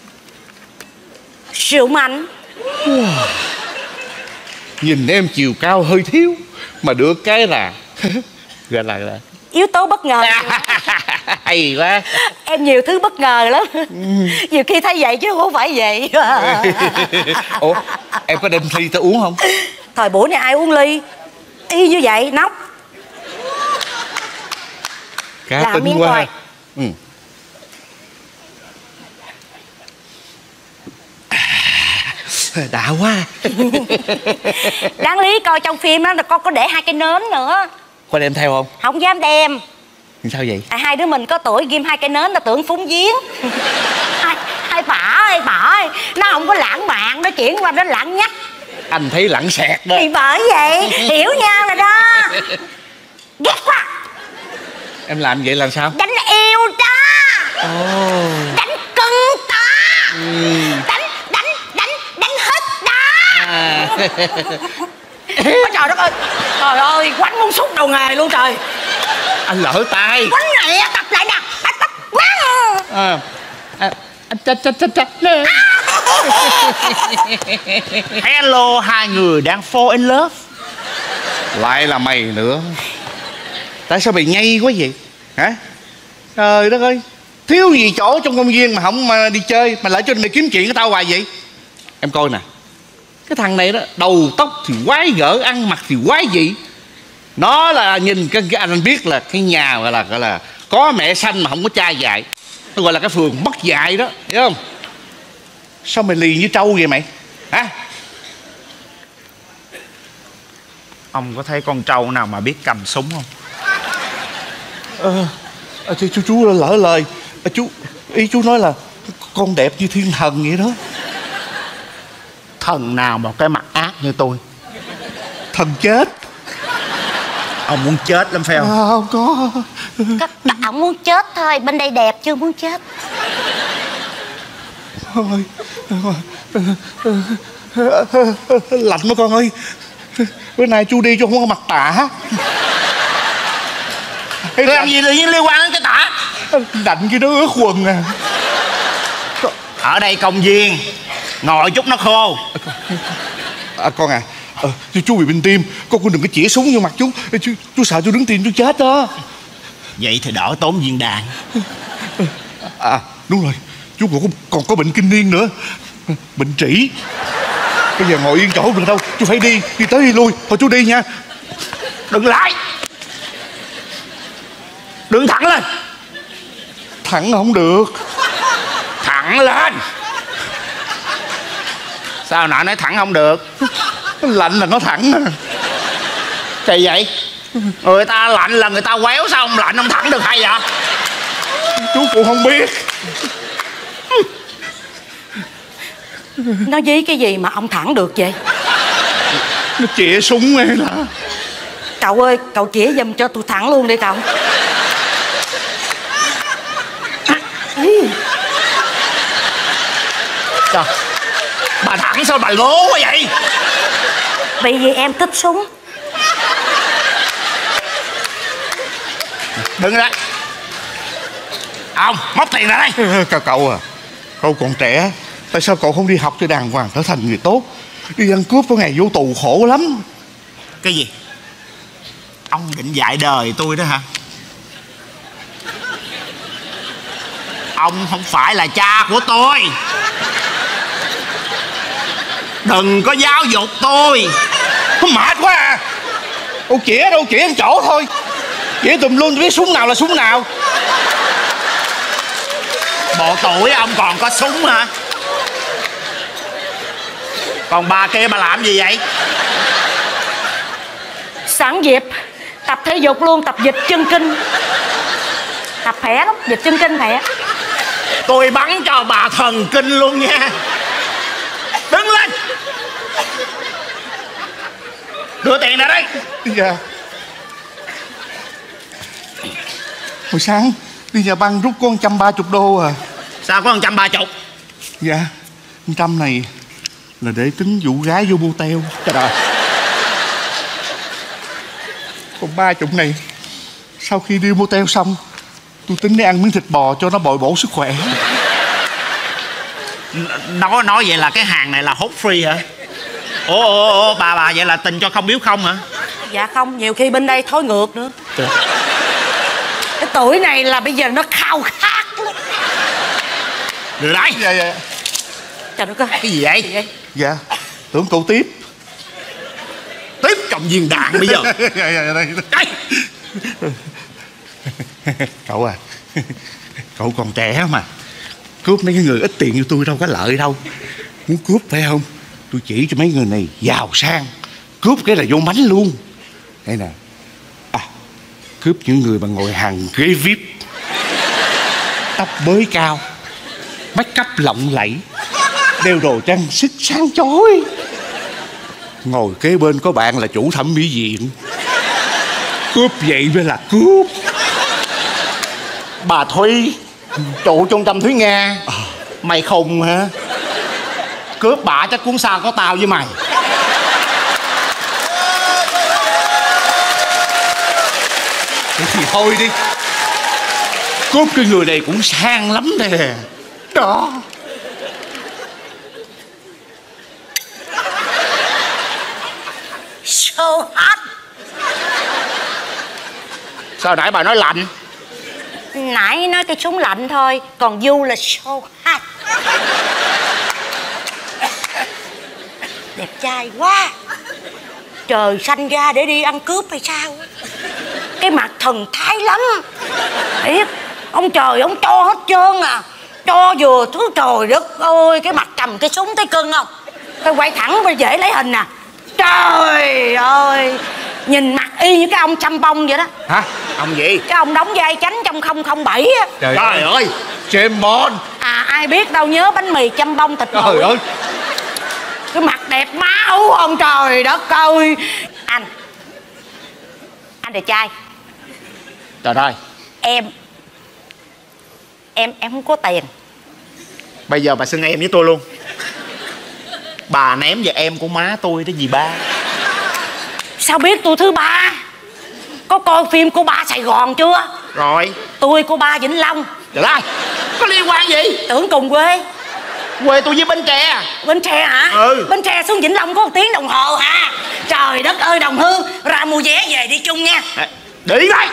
Rượu mạnh. Wow. Nhìn em chiều cao hơi thiếu mà được cái là gọi là, là yếu tố bất ngờ. hay quá. Em nhiều thứ bất ngờ lắm. Ừ. Nhiều khi thấy vậy chứ không phải vậy. Ủa em có đem ly tao uống không? Thời buổi này ai uống ly y như vậy nóc. Cá tính quá. Ừ. Đã quá. Đáng lý coi trong phim đó là con có để hai cái nến nữa. Con đem theo không? Không dám đem. Sao vậy? À, hai đứa mình có tuổi ghim hai cái nến là tưởng phúng giếng. hai, hai bả hai bả nó không có lãng mạn, nó chuyển qua nó lãng nhách. Anh thấy lãng xẹt đó. Thì bởi vậy hiểu nhau rồi đó. Ghét quá. Em làm vậy làm sao? Đánh yêu ta. Oh. Đánh cưng ta. Ừ. Đánh đánh đánh đánh hết ta. À. Ôi trời đất ơi. Trời ơi, quánh muốn xúc đầu nghề luôn trời. Anh lỡ tay. Quánh này tập lại nè. Tập tập à, à, cha, cha, cha, cha. Hello, hai người đang fall in love. Lại là mày nữa. Tại sao mày nhây quá vậy? Hả? Trời đất ơi, thiếu gì chỗ trong công viên mà không mà đi chơi, mà lại cho mày kiếm chuyện với tao hoài vậy? Em coi nè, cái thằng này đó, đầu tóc thì quái gở, ăn mặc thì quái dị. Nó là nhìn cái, cái anh biết là cái nhà gọi là gọi là có mẹ sanh mà không có cha dạy, nó gọi là cái phường mất dạy đó, hiểu không? Sao mày lì như trâu vậy mày? Hả? Ông có thấy con trâu nào mà biết cầm súng không? Ờ, à, chú, chú chú lỡ lời. À, chú ý chú nói là con đẹp như thiên thần vậy đó. Thần nào mà cái mặt ác như tôi? Thần chết. Ông muốn chết lắm phải không? À, không có. Các bạn muốn chết thôi, bên đây đẹp chưa muốn chết. Ôi, lạnh quá con ơi. Bữa nay chú đi chú không có mặc tả. Làm gì tự nhiên liên quan đến cái tả? Lạnh kia nó ướt quần à. Ở đây công viên, ngồi chút nó khô. À, con à, à chú, chú bị bệnh tim, con con đừng có chĩa súng vô mặt chú. Chú, chú sợ chú đứng tim chú chết đó. Vậy thì đỡ tốn viên đạn. À đúng rồi, chú còn có, còn có bệnh kinh niên nữa, bệnh trĩ. Bây giờ ngồi yên chỗ được đâu, chú phải đi, đi tới đi lui. Thôi chú đi nha. Đừng lại, đứng thẳng lên. Thẳng không được. Thẳng lên. Sao nãy nói thẳng không được? Lạnh là nó thẳng à. Kỳ vậy? Người ta lạnh là người ta quéo, sao ông lạnh ông thẳng được hay vậy? Chú cũng không biết. Nó với cái gì mà ông thẳng được vậy? Nó chĩa súng hay là... Cậu ơi, cậu chĩa giùm cho tôi thẳng luôn đi cậu. Trời, bà thẳng sao bà lố quá vậy? Vì vì em thích súng. Đừng ra. Ông, móc tiền ra đây. Cậu cậu à, cậu còn trẻ, tại sao cậu không đi học cho đàng hoàng trở thành người tốt? Đi ăn cướp có ngày vô tù khổ lắm. Cái gì? Ông định dạy đời tôi đó hả? Ông không phải là cha của tôi. Đừng có giáo dục tôi. Mệt quá à. Ô chĩa đâu, chĩa ăn chỗ thôi. Chĩa tùm luôn, tôi biết súng nào là súng nào. Bộ tuổi ông còn có súng hả? Còn bà kia bà làm gì vậy? Sẵn dịp tập thể dục luôn, tập dịch chân kinh. Tập khỏe lắm, dịch chân kinh khỏe. Tôi bắn cho bà thần kinh luôn nha. Đứng lên. Đưa tiền ra đây. Dạ. Hồi sáng đi nhà băng rút có một trăm ba mươi đô à. Sao có một trăm ba mươi? Dạ, một trăm này là để tính vụ gái vô motel. Trời ơi. Còn ba chục này sau khi đi motel xong tôi tính để ăn miếng thịt bò cho nó bồi bổ sức khỏe. Nói nói vậy là cái hàng này là hốt free hả? Ủa, ủa, ủa bà bà vậy là tình cho không biếu không hả? Dạ không, nhiều khi bên đây thối ngược nữa. Trời. Cái tuổi này là bây giờ nó khao khát lắm. Đưa đây. Dạ dạ. Trời đất ơi. Cái gì vậy? Gì vậy? Dạ, tưởng cậu tiếp. Tiếp trong viên đạn bây giờ. Dạ dạ đây. Đây. Cậu à, cậu còn trẻ mà, cướp mấy cái người ít tiền như tôi đâu có lợi đâu. Muốn cướp phải không? Tôi chỉ cho mấy người này giàu sang, cướp cái là vô mánh luôn. Đây nè, à, cướp những người mà ngồi hàng ghế vi ai pi, tóc bới cao, make up lộng lẫy, đeo đồ trang sức sáng chói, ngồi kế bên có bạn là chủ thẩm mỹ viện. Cướp vậy mới là cướp. Bà Thúy, trụ trung tâm Thúy Nga. À. Mày khùng hả? Cướp bả chắc cuốn sao có tao với mày. Thế thì thôi đi. Cướp cái người này cũng sang lắm nè. Đó. So hot. Sao nãy bà nói lạnh? Nãy nói cái súng lạnh thôi, còn du là so hot. Đẹp trai quá. Trời sanh ra để đi ăn cướp hay sao? Cái mặt thần thái lắm. Biết, ông trời ông cho hết trơn à. Cho vừa thứ trời đất ơi. Cái mặt cầm cái súng thấy cưng không? Phải quay thẳng mới dễ lấy hình nè. Trời ơi, nhìn mặt y như cái ông Chăm Bông vậy đó. Hả? Ông gì? Cái ông đóng vai Chánh trong không không bảy á. Trời, Trời ơi, James Bond. À ai biết đâu, nhớ bánh mì Chăm Bông thịt Trời nguội. ơi. Cái mặt đẹp máu ông trời đất ơi. Anh Anh đẹp trai. Trời ơi. Em Em em không có tiền. Bây giờ bà xưng em với tôi luôn. Bà ném về em của má tôi đó gì ba. Sao biết tôi thứ ba? Có coi phim Cô Ba Sài Gòn chưa? Rồi. Tôi Cô Ba Vĩnh Long. Trời ơi, có liên quan gì? Tưởng cùng quê. Quê tôi với Bến Tre. Bến Tre hả? Ừ. Bến Tre xuống Vĩnh Long có một tiếng đồng hồ hả? Trời đất ơi Đồng Hương, ra mua vé về đi chung nha. À, đi đây.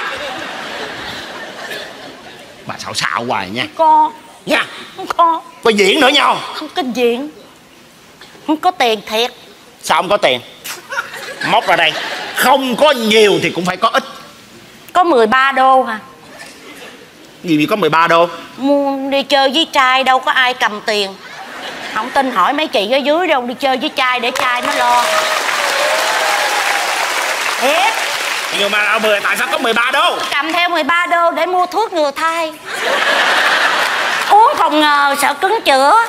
Bà xạo xạo hoài nha. Có. Nha. Không có. Có diễn nữa nhau. Không có diện. Không có tiền thiệt. Sao không có tiền? Móc ra đây. Không có nhiều thì cũng phải có ít. Có mười ba đô hả? Gì bị có mười ba đô? Mua đi chơi với trai đâu có ai cầm tiền. Không tin hỏi mấy chị ở dưới đâu, đi chơi với trai để trai nó lo. Thiệt. Nhưng mà ở mười tại sao có mười ba đô? Cầm theo mười ba đô để mua thuốc ngừa thai. Uống không ngờ sợ cứng chữa.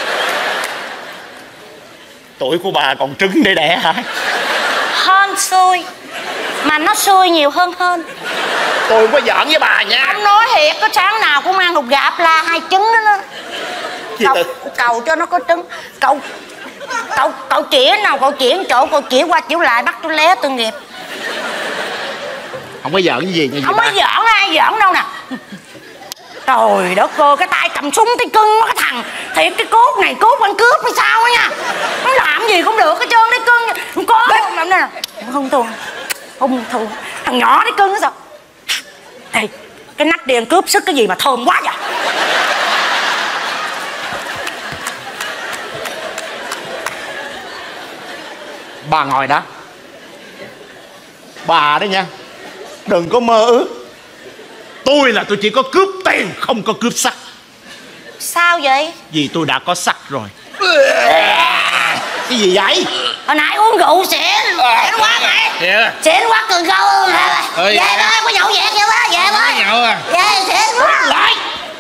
Tuổi của bà còn trứng để đẻ hả? Hơn xui. Mà nó xui nhiều hơn hơn. Tôi không có giỡn với bà nha. Ông nói thiệt, có sáng nào cũng ăn hột gạp la hai trứng đó nó. Cậu, cầu cho nó có trứng. Cậu Cậu cậu chỉ nào cậu chỉ chỗ, cậu chỉ qua chỉ lại bắt tôi lé tôi nghiệp. Không có giỡn cái gì nha. Không có giỡn ai giỡn đâu nè. Trời đất ơi, cái tay cầm súng thấy cưng quá cái thằng. Thiệt cái cốt này cốt ăn cướp hay sao á nha. Nó làm gì cũng được hết trơn đấy cưng. Không có làm nè. Không thua. Không thua. Thằng nhỏ đấy cưng đó sao. Ê, cái nách đi ăn cướp sức cái gì mà thơm quá vậy. Bà ngồi đó. Bà đó nha, đừng có mơ ước. Tôi là tôi chỉ có cướp tiền, không có cướp sắc. Sao vậy? Vì tôi đã có sắc rồi. Cái gì vậy? Hồi nãy uống rượu xỉn. Xỉn quá mày. Yeah. Xỉn quá cần câu. Ơi, về đó, có nhậu nhẹt vậy đó. Về thôi. Nhậu à? Về xỉn quá. Lại.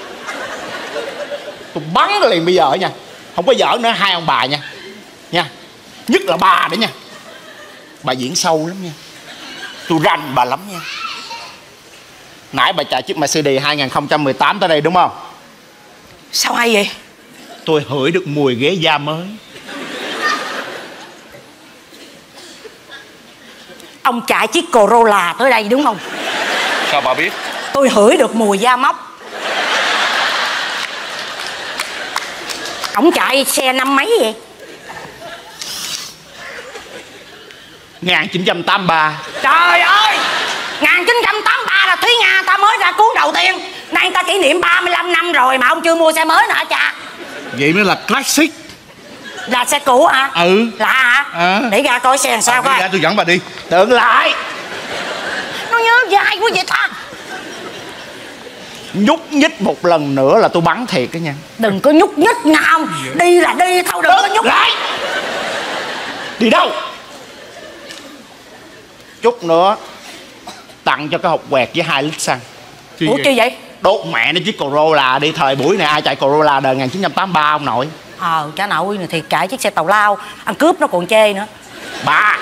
Tôi bắn liền bây giờ nha. Không có giỡn nữa hai ông bà nha. Nha. Nhất là bà đấy nha. Bà diễn sâu lắm nha. Tôi rành bà lắm nha. Nãy bà chạy chiếc Mercedes hai không một tám tới đây đúng không? Sao hay vậy? Tôi hửi được mùi ghế da mới. Ông chạy chiếc Corolla tới đây đúng không? Sao bà biết? Tôi hửi được mùi da móc. Ông chạy xe năm mấy vậy? một nghìn chín trăm tám mươi ba. Trời ơi, một nghìn chín trăm tám mươi ba là Thúy Nga ta mới ra cuốn đầu tiên. Nay ta kỷ niệm ba mươi lăm năm rồi mà ông chưa mua xe mới nữa hả cha? Vậy mới là classic. Là xe cũ hả? Ừ. Lạ hả? À. Để ra coi xe làm sao coi. Tôi dẫn bà đi. Đừng lại. Nó nhớ dai quá vậy ta. Nhúc nhích một lần nữa là tôi bắn thiệt đó nha. Đừng có nhúc nhích nha ông. Đi là đi thôi, đừng có nhúc lại. Đi đâu? Chút nữa tặng cho cái hộp quẹt với hai lít xăng. Ủa chi vậy? Đốt mẹ nó chiếc Corolla đi. Thời buổi này ai chạy Corolla đời một nghìn chín trăm tám mươi ba ông nội. Ờ cha nội này thì chạy chiếc xe tàu lao. Ăn cướp nó còn chê nữa. Bà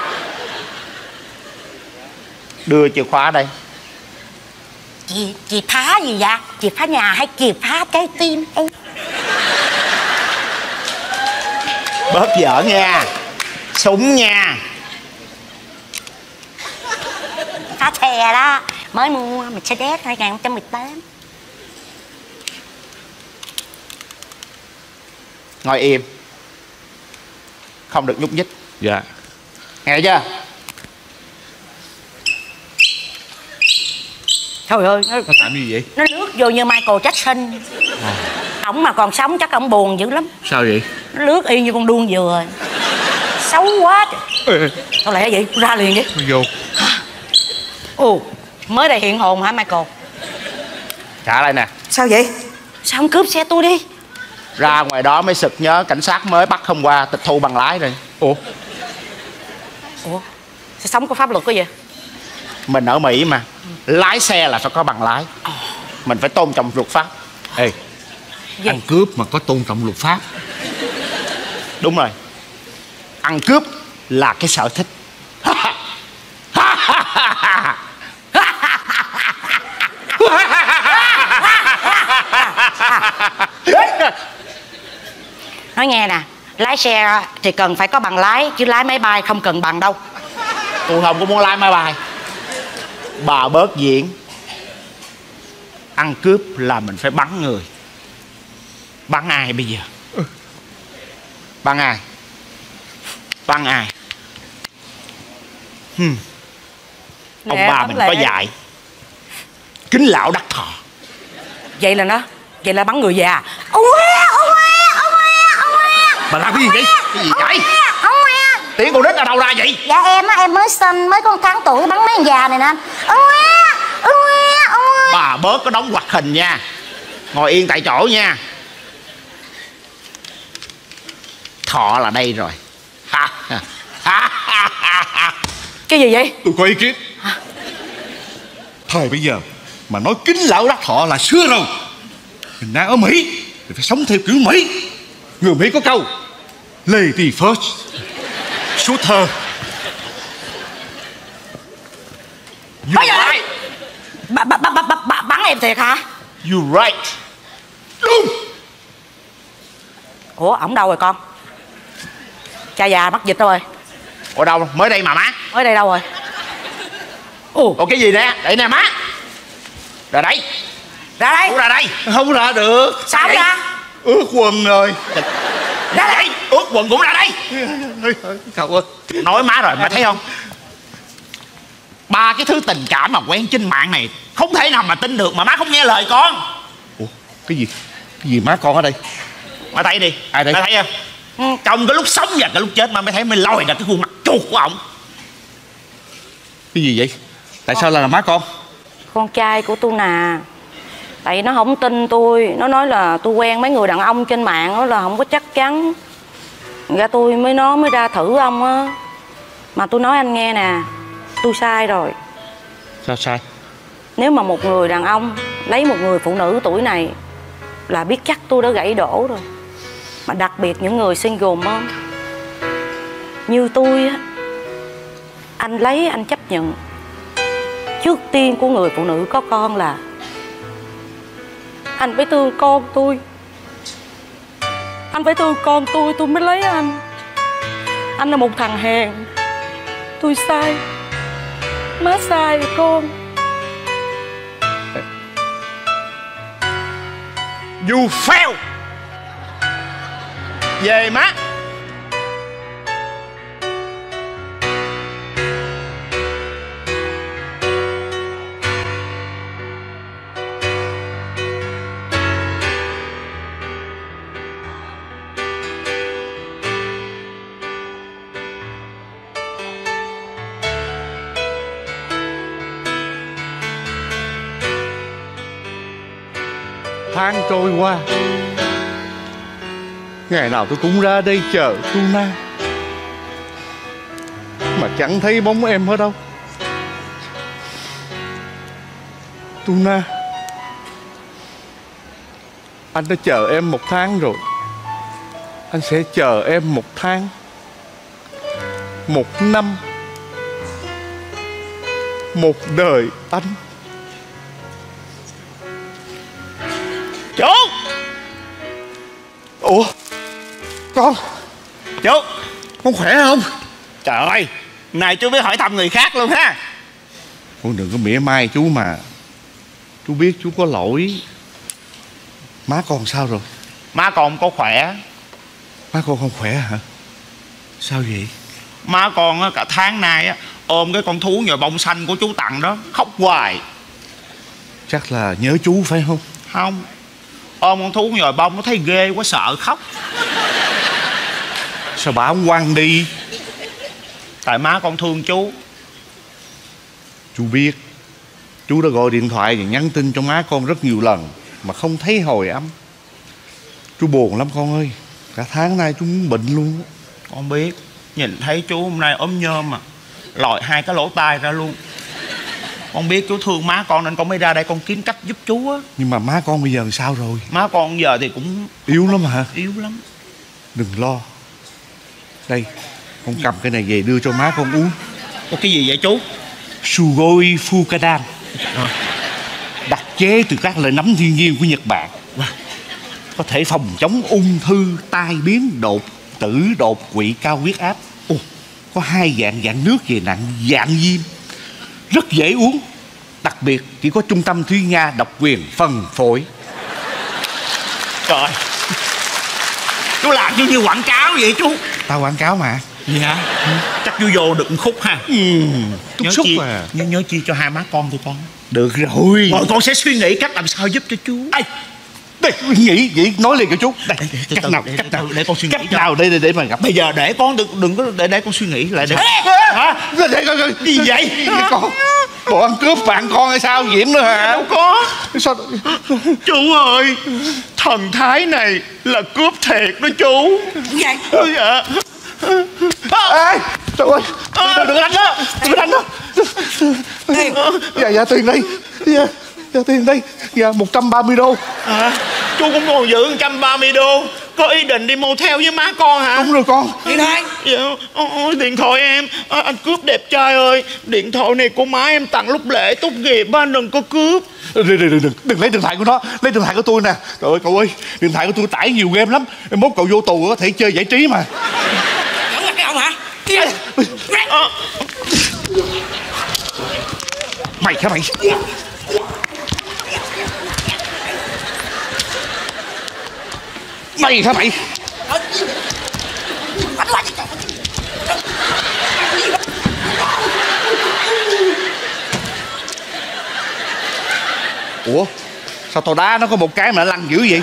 đưa chìa khóa đây. Chị, chị phá gì vậy? Chị phá nhà hay chị phá trái tim em? Bớt giỡn nha. Súng nha. Phá xe đó. Mới mua Mercedes hai không một tám. Ngồi im. Không được nhúc nhích. Dạ. Nghe chưa? Trời ơi, nó, Nó làm gì vậy? nó lướt vô như Michael Jackson. À. Ổng mà còn sống chắc ổng buồn dữ lắm. Sao vậy? Nó lướt y như con đuông dừa. Xấu quá. Sao lẽ vậy? Ra liền đi. Vô. Ồ, mới đây hiện hồn hả Michael? Trả lại nè. Sao vậy? Sao không cướp xe tôi đi? Ra ngoài đó mới sực nhớ cảnh sát mới bắt hôm qua tịch thu bằng lái rồi. Ủa? Ủa? Xe sống có pháp luật có gì? Mình ở Mỹ mà. Lái xe là phải có bằng lái. Mình phải tôn trọng luật pháp. Ê, gì? ăn cướp mà có tôn trọng luật pháp. Đúng rồi. Ăn cướp là cái sở thích. Nói nghe nè, lái xe thì cần phải có bằng lái, chứ lái máy bay không cần bằng đâu. Tôi không có muốn lái máy bay. Bà bớt diễn. Ăn cướp là mình phải bắn người. Bắn ai bây giờ? Băng ai? Băng ai? Hmm. Ông Lẹ, ba mình lẹ. có dạy kính lão đắc thọ. Vậy là nó Vậy là bắn người già. Ông ngoe, ông ngoe, ông ngoe, ông ngoe. Bà làm cái gì vậy? Cái gì vậy? Ông ngoe. Tiếng con nít ở đâu ra vậy? Dạ em á, em mới sinh, mới có một tháng tuổi bắn mấy con già này nè anh. Ông ngoe, ông ngoe, ông ngoe. Bà bớt có đóng hoạt hình nha. Ngồi yên tại chỗ nha. Thọ là đây rồi. Cái gì vậy? Tôi có ý kiến. Thời bây giờ mà nói kính lão đắc thọ là xưa rồi. Mình đang ở Mỹ thì phải sống theo kiểu Mỹ. Người Mỹ có câu Lady first, shoot her. You right. Bà, bà, bà, bà, bà, bắn em thiệt hả? You right. Đúng. Ủa, ổng đâu rồi con? Cha già mắc dịch đâu rồi? Ở đâu? Mới đây mà má. Mới đây đâu rồi? Ồ, Ủa cái gì nè? Đây nè má. Ra đây. ra đây. Ủa ra đây. Không ra được. Sao đây. ra? Ướt quần rồi. Ra đây. Ướt quần cũng ra đây. Cậu ơi. Nói má rồi, má thấy không? Ba cái thứ tình cảm mà quen trên mạng này không thể nào mà tin được mà má không nghe lời con. Ủa cái gì? Cái gì má con ở đây? Má thấy đi. Ai đây? Má thấy không? Ừ. Trong cái lúc sống và cái lúc chết mà mới thấy mới lòi ra cái khuôn mặt chuột của ổng. Cái gì vậy? Tại sao là má con? Con trai của tôi nè. Tại nó không tin tôi. Nó nói là tôi quen mấy người đàn ông trên mạng đó là không có chắc chắn. Ra tôi mới nói mới ra thử ông á. Mà tôi nói anh nghe nè, tôi sai rồi. Sao sai? Nếu mà một người đàn ông lấy một người phụ nữ tuổi này là biết chắc tôi đã gãy đổ rồi. Mà đặc biệt những người single á, như tôi á, anh lấy anh chấp nhận trước tiên của người phụ nữ có con là anh phải thương con tôi. Anh phải thương con tôi, tôi mới lấy anh. Anh là một thằng hèn. Tôi sai. Má sai rồi con. You fail. Về má. Tháng trôi qua, ngày nào tôi cũng ra đây chờ Tuna, mà chẳng thấy bóng em ở đâu. Tuna, anh đã chờ em một tháng rồi. Anh sẽ chờ em một tháng, một năm, một đời anh. Chú! Ủa? Con? Chú! Con khỏe không? Trời ơi! Này chú biết hỏi thăm người khác luôn ha. Con đừng có mỉa mai chú mà. Chú biết chú có lỗi. Má con sao rồi? Má con có khỏe. Má con không khỏe hả? Sao vậy? Má con cả tháng nay á ôm cái con thú nhồi bông xanh của chú tặng đó, khóc hoài. Chắc là nhớ chú phải không? Không. Ôm con thú nhồi bông nó thấy ghê quá sợ khóc. Sao bà không quăng đi? Tại má con thương chú. Chú biết chú đã gọi điện thoại và nhắn tin cho má con rất nhiều lần mà không thấy hồi âm. Chú buồn lắm con ơi. Cả tháng nay chú muốn bệnh luôn. Con biết. Nhìn thấy chú hôm nay ốm nhôm mà lòi hai cái lỗ tai ra luôn. Con biết chú thương má con nên con mới ra đây con kiếm cách giúp chú á. Nhưng mà má con bây giờ sao rồi? Má con giờ thì cũng yếu lắm hả? Yếu lắm. Đừng lo. Đây, con cầm cái này về đưa cho má con uống. Có cái gì vậy chú? Sugoi Fukadan, đặc chế từ các loại nấm thiên nhiên của Nhật Bản. Có thể phòng chống ung thư, tai biến, đột tử, đột quỵ, cao huyết áp. Ồ, có hai dạng dạng nước về nặng, dạng viêm. Rất dễ uống. Đặc biệt chỉ có trung tâm Thúy Nga độc quyền phân phối. Trời, Chú làm như như quảng cáo vậy chú. Tao quảng cáo mà. Dạ. Ừ. Chắc chú vô được một khúc ha. Ừ. Nhớ Xúc chi, à. nhớ, nhớ chi cho hai má con tụi con. Được rồi. Rồi con sẽ suy nghĩ cách làm sao giúp cho chú. Ê, đây nghĩ vậy nói liền cho chú. Đây, Để, để, cách từ, nào để, cách để, nào để con suy nghĩ cách cho. nào đây để, để mà gặp. Bây giờ để con đừng đừng có để để con suy nghĩ lại để. Hả? Để, để, để, gì vậy? Con bộ ăn cướp bạn con hay sao Diễm nữa hả? Đâu có. Sao? Chú ơi, thần thái này là cướp thiệt đó chú. Vậy Dạ. Ê, trời ơi, đừng, đừng đánh đó, đừng đánh đó. Dạ, dạ tiền đây. Dạ, dạ tiền đây. Dạ một trăm ba mươi đô. À, chú cũng còn giữ một trăm ba mươi đô. Có ý định đi motel với má con hả? Đúng rồi con. điện thoại. Dạ, ôi, điện thoại em. À, anh cướp đẹp trai ơi. Điện thoại này của má em tặng lúc lễ tốt nghiệp á, anh đừng có cướp. Đừng, đừng, đừng, đừng, đừng lấy điện thoại của nó, lấy điện thoại của tôi nè. Trời ơi cậu ơi, điện thoại của tôi tải nhiều game lắm. Mốt cậu vô tù có thể chơi giải trí mà. Vẫn là cái ông hả? À, Mày hả mày? Mày hả mày? Ủa sao tao đá nó có một cái mà nó lăn dữ vậy?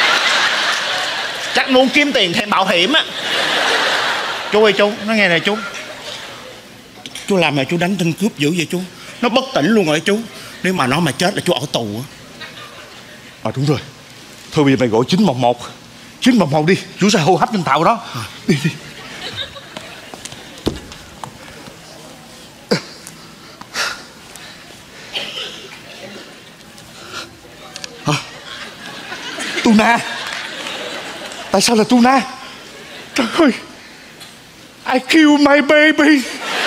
chắc muốn kiếm tiền thêm bảo hiểm á. Chú ơi chú, nó nghe nè chú. Chú làm mà chú đánh tên cướp dữ vậy chú. Nó bất tỉnh luôn rồi chú. Nếu mà nó mà chết là chú ở tù á. À đúng rồi. Thôi bây giờ mày gọi chín một một. chín một một đi, chú sẽ hô hấp trên tàu đó. À. Đi đi. À. Tuna. Tại sao là Tuna? Trời ơi, I killed my baby.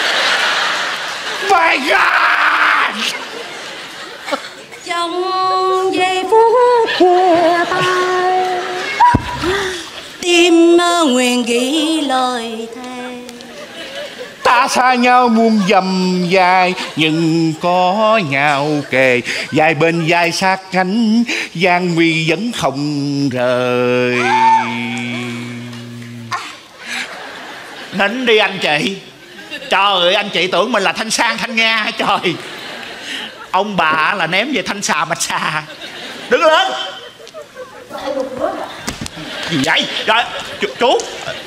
My God. Trong giây phút chia tay, tim nguyện ghi lời thề. Ta xa nhau muôn dầm dài, nhưng có nhau kề. Dài bên dài sát cánh, gian nguy vẫn không rời. Nín đi anh chị. Trời ơi anh chị tưởng mình là Thanh Sang Thanh Nga hả trời. Ông bà là ném về Thanh Xà Bạch Xà. Đứng lên. Gì vậy? Rồi chú, chú.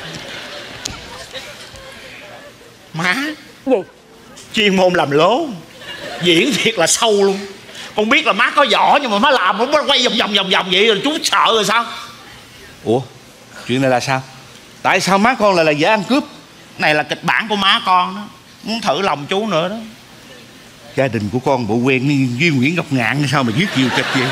Má. Gì? Chuyên môn làm lố, diễn thiệt là sâu luôn. Con biết là má có võ nhưng mà má làm nó quay vòng vòng vòng vòng vậy rồi chú sợ rồi sao? Ủa chuyện này là sao? Tại sao má con lại là giả ăn cướp? Này là kịch bản của má con đó. Muốn thử lòng chú nữa đó. Gia đình của con bộ quen với Nguyễn Ngọc Ngạn sao mà viết nhiều kịch vậy?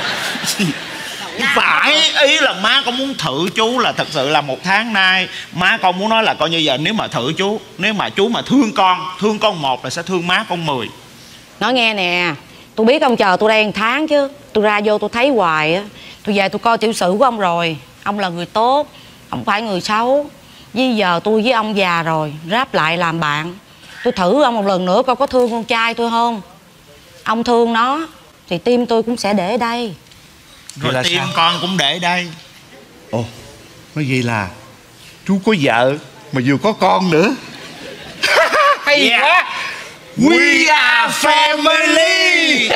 Phải, ý là má con muốn thử chú là thật sự là một tháng nay má con muốn nói là coi như giờ nếu mà thử chú, nếu mà chú mà thương con, thương con một là sẽ thương má con mười. Nói nghe nè, tôi biết ông chờ tôi đây một tháng chứ. Tôi ra vô tôi thấy hoài á. Tôi về tôi coi tiểu sử của ông rồi. Ông là người tốt, không phải người xấu. Bây giờ tôi với ông già rồi, ráp lại làm bạn. Tôi thử ông một lần nữa coi có thương con trai tôi không. Ông thương nó thì tim tôi cũng sẽ để đây. Rồi là tim sao? con cũng để đây. Ồ, nói vậy là chú có vợ mà vừa có con nữa. Hay Yeah. quá. We are family.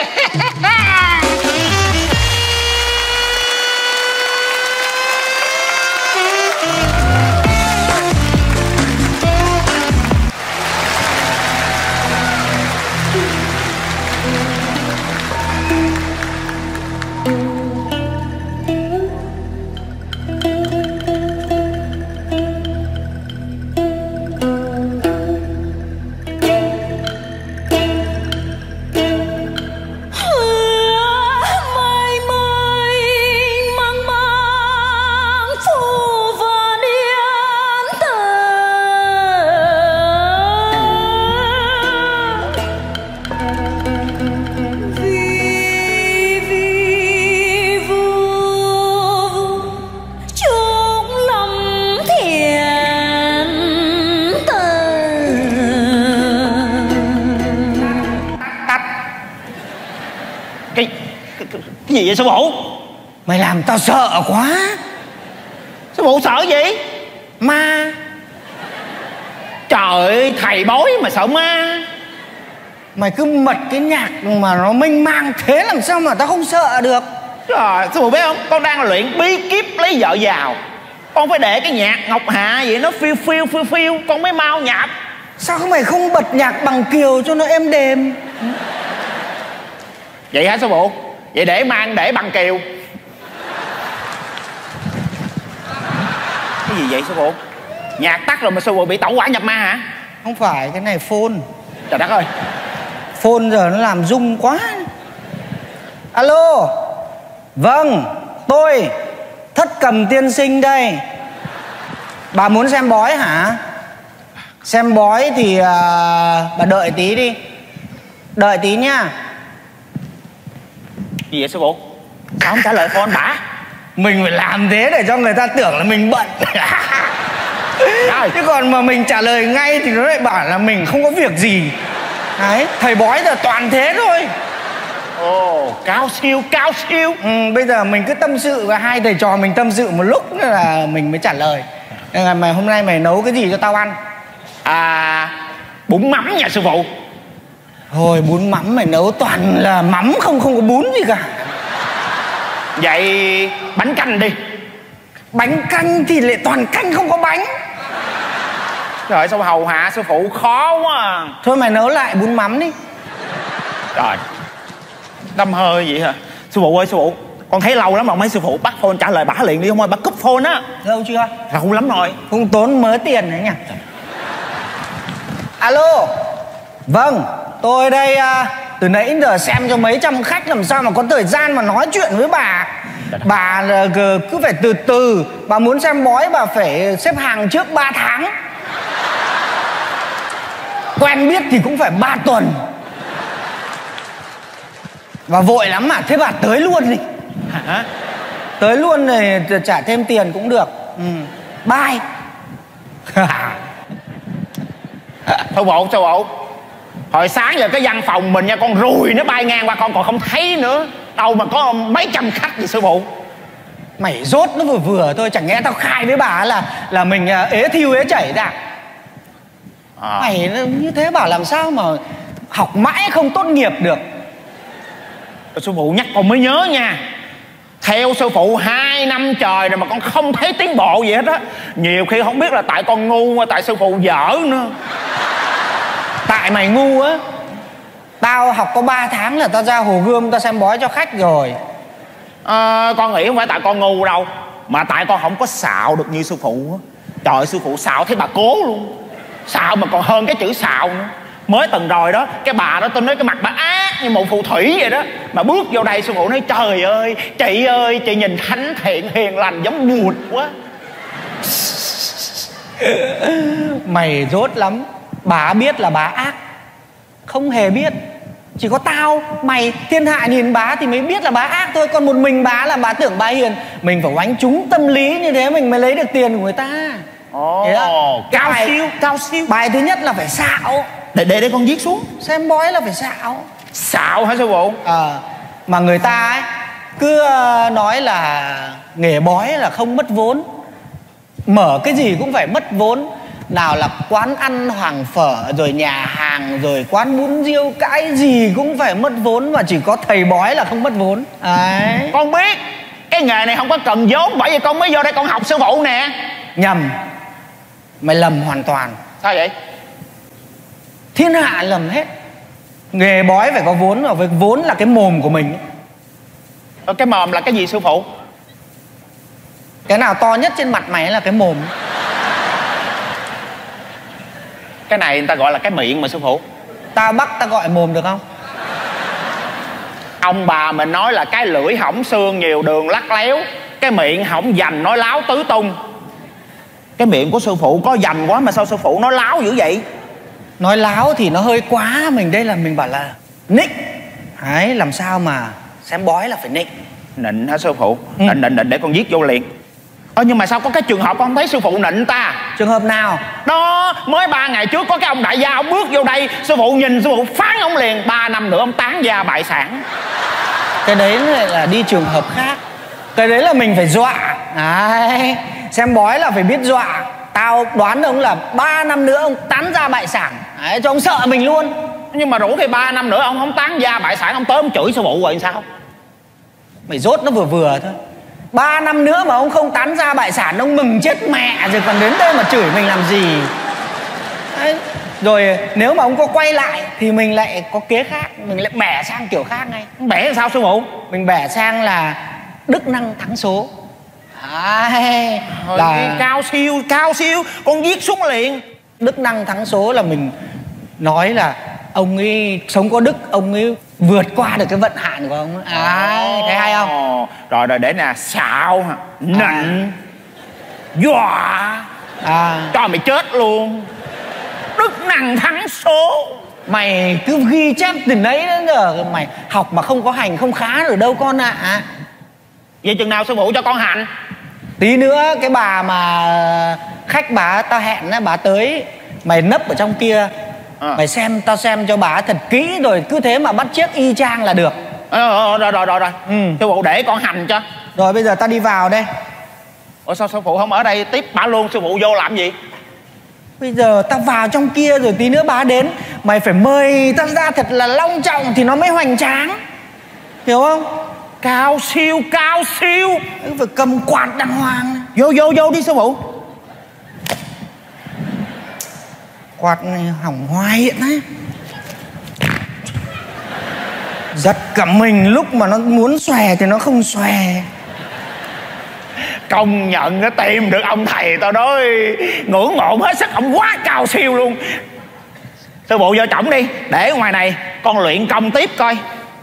Cái, cái, cái gì vậy sư phụ? Mày làm tao sợ quá. Sư phụ phụ sợ gì? Ma. Trời ơi, thầy bói mà sợ ma. Mày cứ mật cái nhạc mà nó mênh mang thế làm sao mà tao không sợ được. Trời, sư phụ biết không? Con đang luyện bí kíp lấy vợ giàu. Con phải để cái nhạc Ngọc Hạ vậy nó phiêu phiêu phiêu phiêu con mới mau nhập. Sao không mày không bật nhạc Bằng Kiều cho nó êm đềm? Vậy hả sư phụ? Vậy để mang để Bằng Kiều. Cái gì vậy sư phụ? Nhạc tắt rồi mà sư phụ bị tẩu hỏa nhập ma hả? Không phải, cái này phone. Trời đất ơi. Phone giờ nó làm rung quá. Alo. Vâng, tôi Thất Cầm tiên sinh đây. Bà muốn xem bói hả? Xem bói thì uh, bà đợi tí đi. Đợi tí nha. Gì vậy sư phụ? Sao không trả lời phone bả? Mình phải làm thế để cho người ta tưởng là mình bận. Chứ còn mà mình trả lời ngay thì nó lại bảo là mình không có việc gì. Đấy, thầy bói giờ toàn thế thôi. Ồ, oh, cao siêu, cao siêu. Ừ, bây giờ mình cứ tâm sự và hai thầy trò mình tâm sự một lúc nữa là mình mới trả lời. Nên là mày hôm nay mày nấu cái gì cho tao ăn? À, bún mắm nha sư phụ. Thôi bún mắm mày nấu toàn là mắm không, không có bún gì cả. Vậy bánh canh đi. Bánh canh thì lại toàn canh không có bánh. Trời ơi, sao hầu hạ sư phụ khó quá à. Thôi mày nấu lại bún mắm đi. Trời, đâm hơi vậy hả? Sư phụ ơi sư phụ, con thấy lâu lắm rồi mấy sư phụ bắt phone trả lời bả liền đi, không ơi bả cúp phone á. Lâu chưa? Lâu lắm rồi. Không tốn mớ tiền đấy nha. Alo. Vâng, tôi đây uh, từ nãy đến giờ xem cho mấy trăm khách làm sao mà có thời gian mà nói chuyện với bà. Bà uh, cứ phải từ từ. Bà muốn xem bói bà phải xếp hàng trước ba tháng. Quen biết thì cũng phải ba tuần. Và vội lắm mà. Thế bà tới luôn đi. Hả? Tới luôn thì trả thêm tiền cũng được. Ừ. Bye. Thôi bộ, sao bộ? Hồi sáng giờ cái văn phòng mình nha, con ruồi nó bay ngang qua con còn không thấy nữa. Đâu mà có mấy trăm khách gì sư phụ. Mày rốt nó vừa vừa thôi. Chẳng nghe tao khai với bà là là mình ế thiêu ế chảy ra à. Mày như thế bảo làm sao mà học mãi không tốt nghiệp được. Sư phụ nhắc con mới nhớ nha. Theo sư phụ hai năm trời rồi mà con không thấy tiến bộ gì hết á. Nhiều khi không biết là tại con ngu hay tại sư phụ dở nữa. Tại mày ngu á. Tao học có ba tháng là tao ra Hồ Gươm tao xem bói cho khách rồi. à, Con nghĩ không phải tại con ngu đâu, mà tại con không có xạo được như sư phụ á. Trời ơi, sư phụ xạo thấy bà cố luôn. Xạo mà còn hơn cái chữ xạo nữa. Mới từng rồi đó, cái bà đó tôi nói cái mặt bà ác như một phù thủy vậy đó. Mà bước vô đây sư phụ nói trời ơi, chị ơi, chị nhìn thánh thiện hiền lành giống bụt quá. Mày rốt lắm. Bà biết là bà ác. Không hề biết. Chỉ có tao, mày, thiên hạ nhìn bà thì mới biết là bà ác thôi. Còn một mình bà là bà tưởng bà hiền. Mình phải oánh trúng tâm lý như thế mình mới lấy được tiền của người ta. Ồ, oh, cao bài, siêu, cao siêu. Bài thứ nhất là phải xạo. Để để để con viết xuống. Xem bói là phải xạo. Xạo hả sư phụ? Ờ à, mà người ta ấy cứ nói là nghề bói là không mất vốn. Mở cái gì cũng phải mất vốn. Nào là quán ăn hoàng phở, rồi nhà hàng, rồi quán bún riêu, cái gì cũng phải mất vốn. Và chỉ có thầy bói là không mất vốn. Đấy. Con biết cái nghề này không có cần vốn, bởi vì con mới vô đây con học sư phụ nè. Nhầm. Mày lầm hoàn toàn. Sao vậy? Thiên hạ lầm hết. Nghề bói phải có vốn, và vốn là cái mồm của mình. Ờ, cái mồm là cái gì sư phụ? Cái nào to nhất trên mặt mày là cái mồm. Cái này người ta gọi là cái miệng mà sư phụ. Tao bắt tao gọi mồm được không? Ông bà mình nói là cái lưỡi hỏng xương nhiều đường lắc léo, cái miệng hỏng dành nói láo tứ tung. Cái miệng của sư phụ có dành quá mà sao sư phụ nói láo dữ vậy? Nói láo thì nó hơi quá. Mình đây là mình bảo là nịnh. Đấy, làm sao mà xem bói là phải nịnh. Nịnh hả sư phụ? Ừ. Nịnh, nịnh, nịnh để con viết vô liền. Ơ nhưng mà sao có cái trường hợp con không thấy sư phụ nịnh ta? Trường hợp nào? Đó, mới ba ngày trước có cái ông đại gia ông bước vô đây, sư phụ nhìn sư phụ phán ông liền. Ba năm nữa ông tán gia bại sản. Cái đấy là đi trường hợp khác. Cái đấy là mình phải dọa. Đấy. xem bói là phải biết dọa. Tao đoán ông là ba năm nữa ông tán ra bại sản. Đấy, cho ông sợ mình luôn. Nhưng mà rủ khi ba năm nữa ông không tán gia bại sản, ông tới ông chửi sư phụ rồi sao? Mày dốt nó vừa vừa thôi. Ba năm nữa mà ông không tán ra bại sản, ông mừng chết mẹ rồi còn đến đây mà chửi mình làm gì. Đấy. Rồi nếu mà ông có quay lại thì mình lại có kế khác, mình lại bẻ sang kiểu khác ngay. Bẻ làm sao sư phụ? Mình bẻ sang là đức năng thắng số. Đấy, là cao siêu, cao siêu, con viết xuống liền. Đức năng thắng số là mình nói là ông ấy sống có đức, ông ấy vượt qua được cái vận hạn của ông. À, thấy hay không? Rồi rồi để nè, xạo, nịnh, dọa, à. cho mày chết luôn. Đức năng thắng số. Mày cứ ghi chép từ đấy đến giờ mày học mà không có hành không khá rồi đâu con ạ. À. Vậy chừng nào sư phụ cho con hành? Tí nữa cái bà mà khách bà tao hẹn á, bà tới, mày nấp ở trong kia, à. Mày xem tao xem cho bà thật kỹ rồi cứ thế mà bắt chước y chang là được. Ờ, rồi rồi rồi rồi. Ừ. Sư phụ để con hành cho. Rồi bây giờ tao đi vào đây. Ủa sao sư phụ không ở đây tiếp bà luôn? Sư phụ vô làm gì? Bây giờ tao vào trong kia rồi tí nữa bà đến, mày phải mời tao ra thật là long trọng thì nó mới hoành tráng. Hiểu không? Cao siêu, cao siêu. Phải cầm quạt đàng hoàng. Vô vô vô đi sư phụ. Quạt này hỏng hoài hiện đấy. Giật cả mình lúc mà nó muốn xòe thì nó không xòe. Công nhận nó tìm được ông thầy tao đó, ngưỡng mộ hết sức, ông quá cao siêu luôn. Sư phụ vô trọng đi, để ngoài này con luyện công tiếp coi.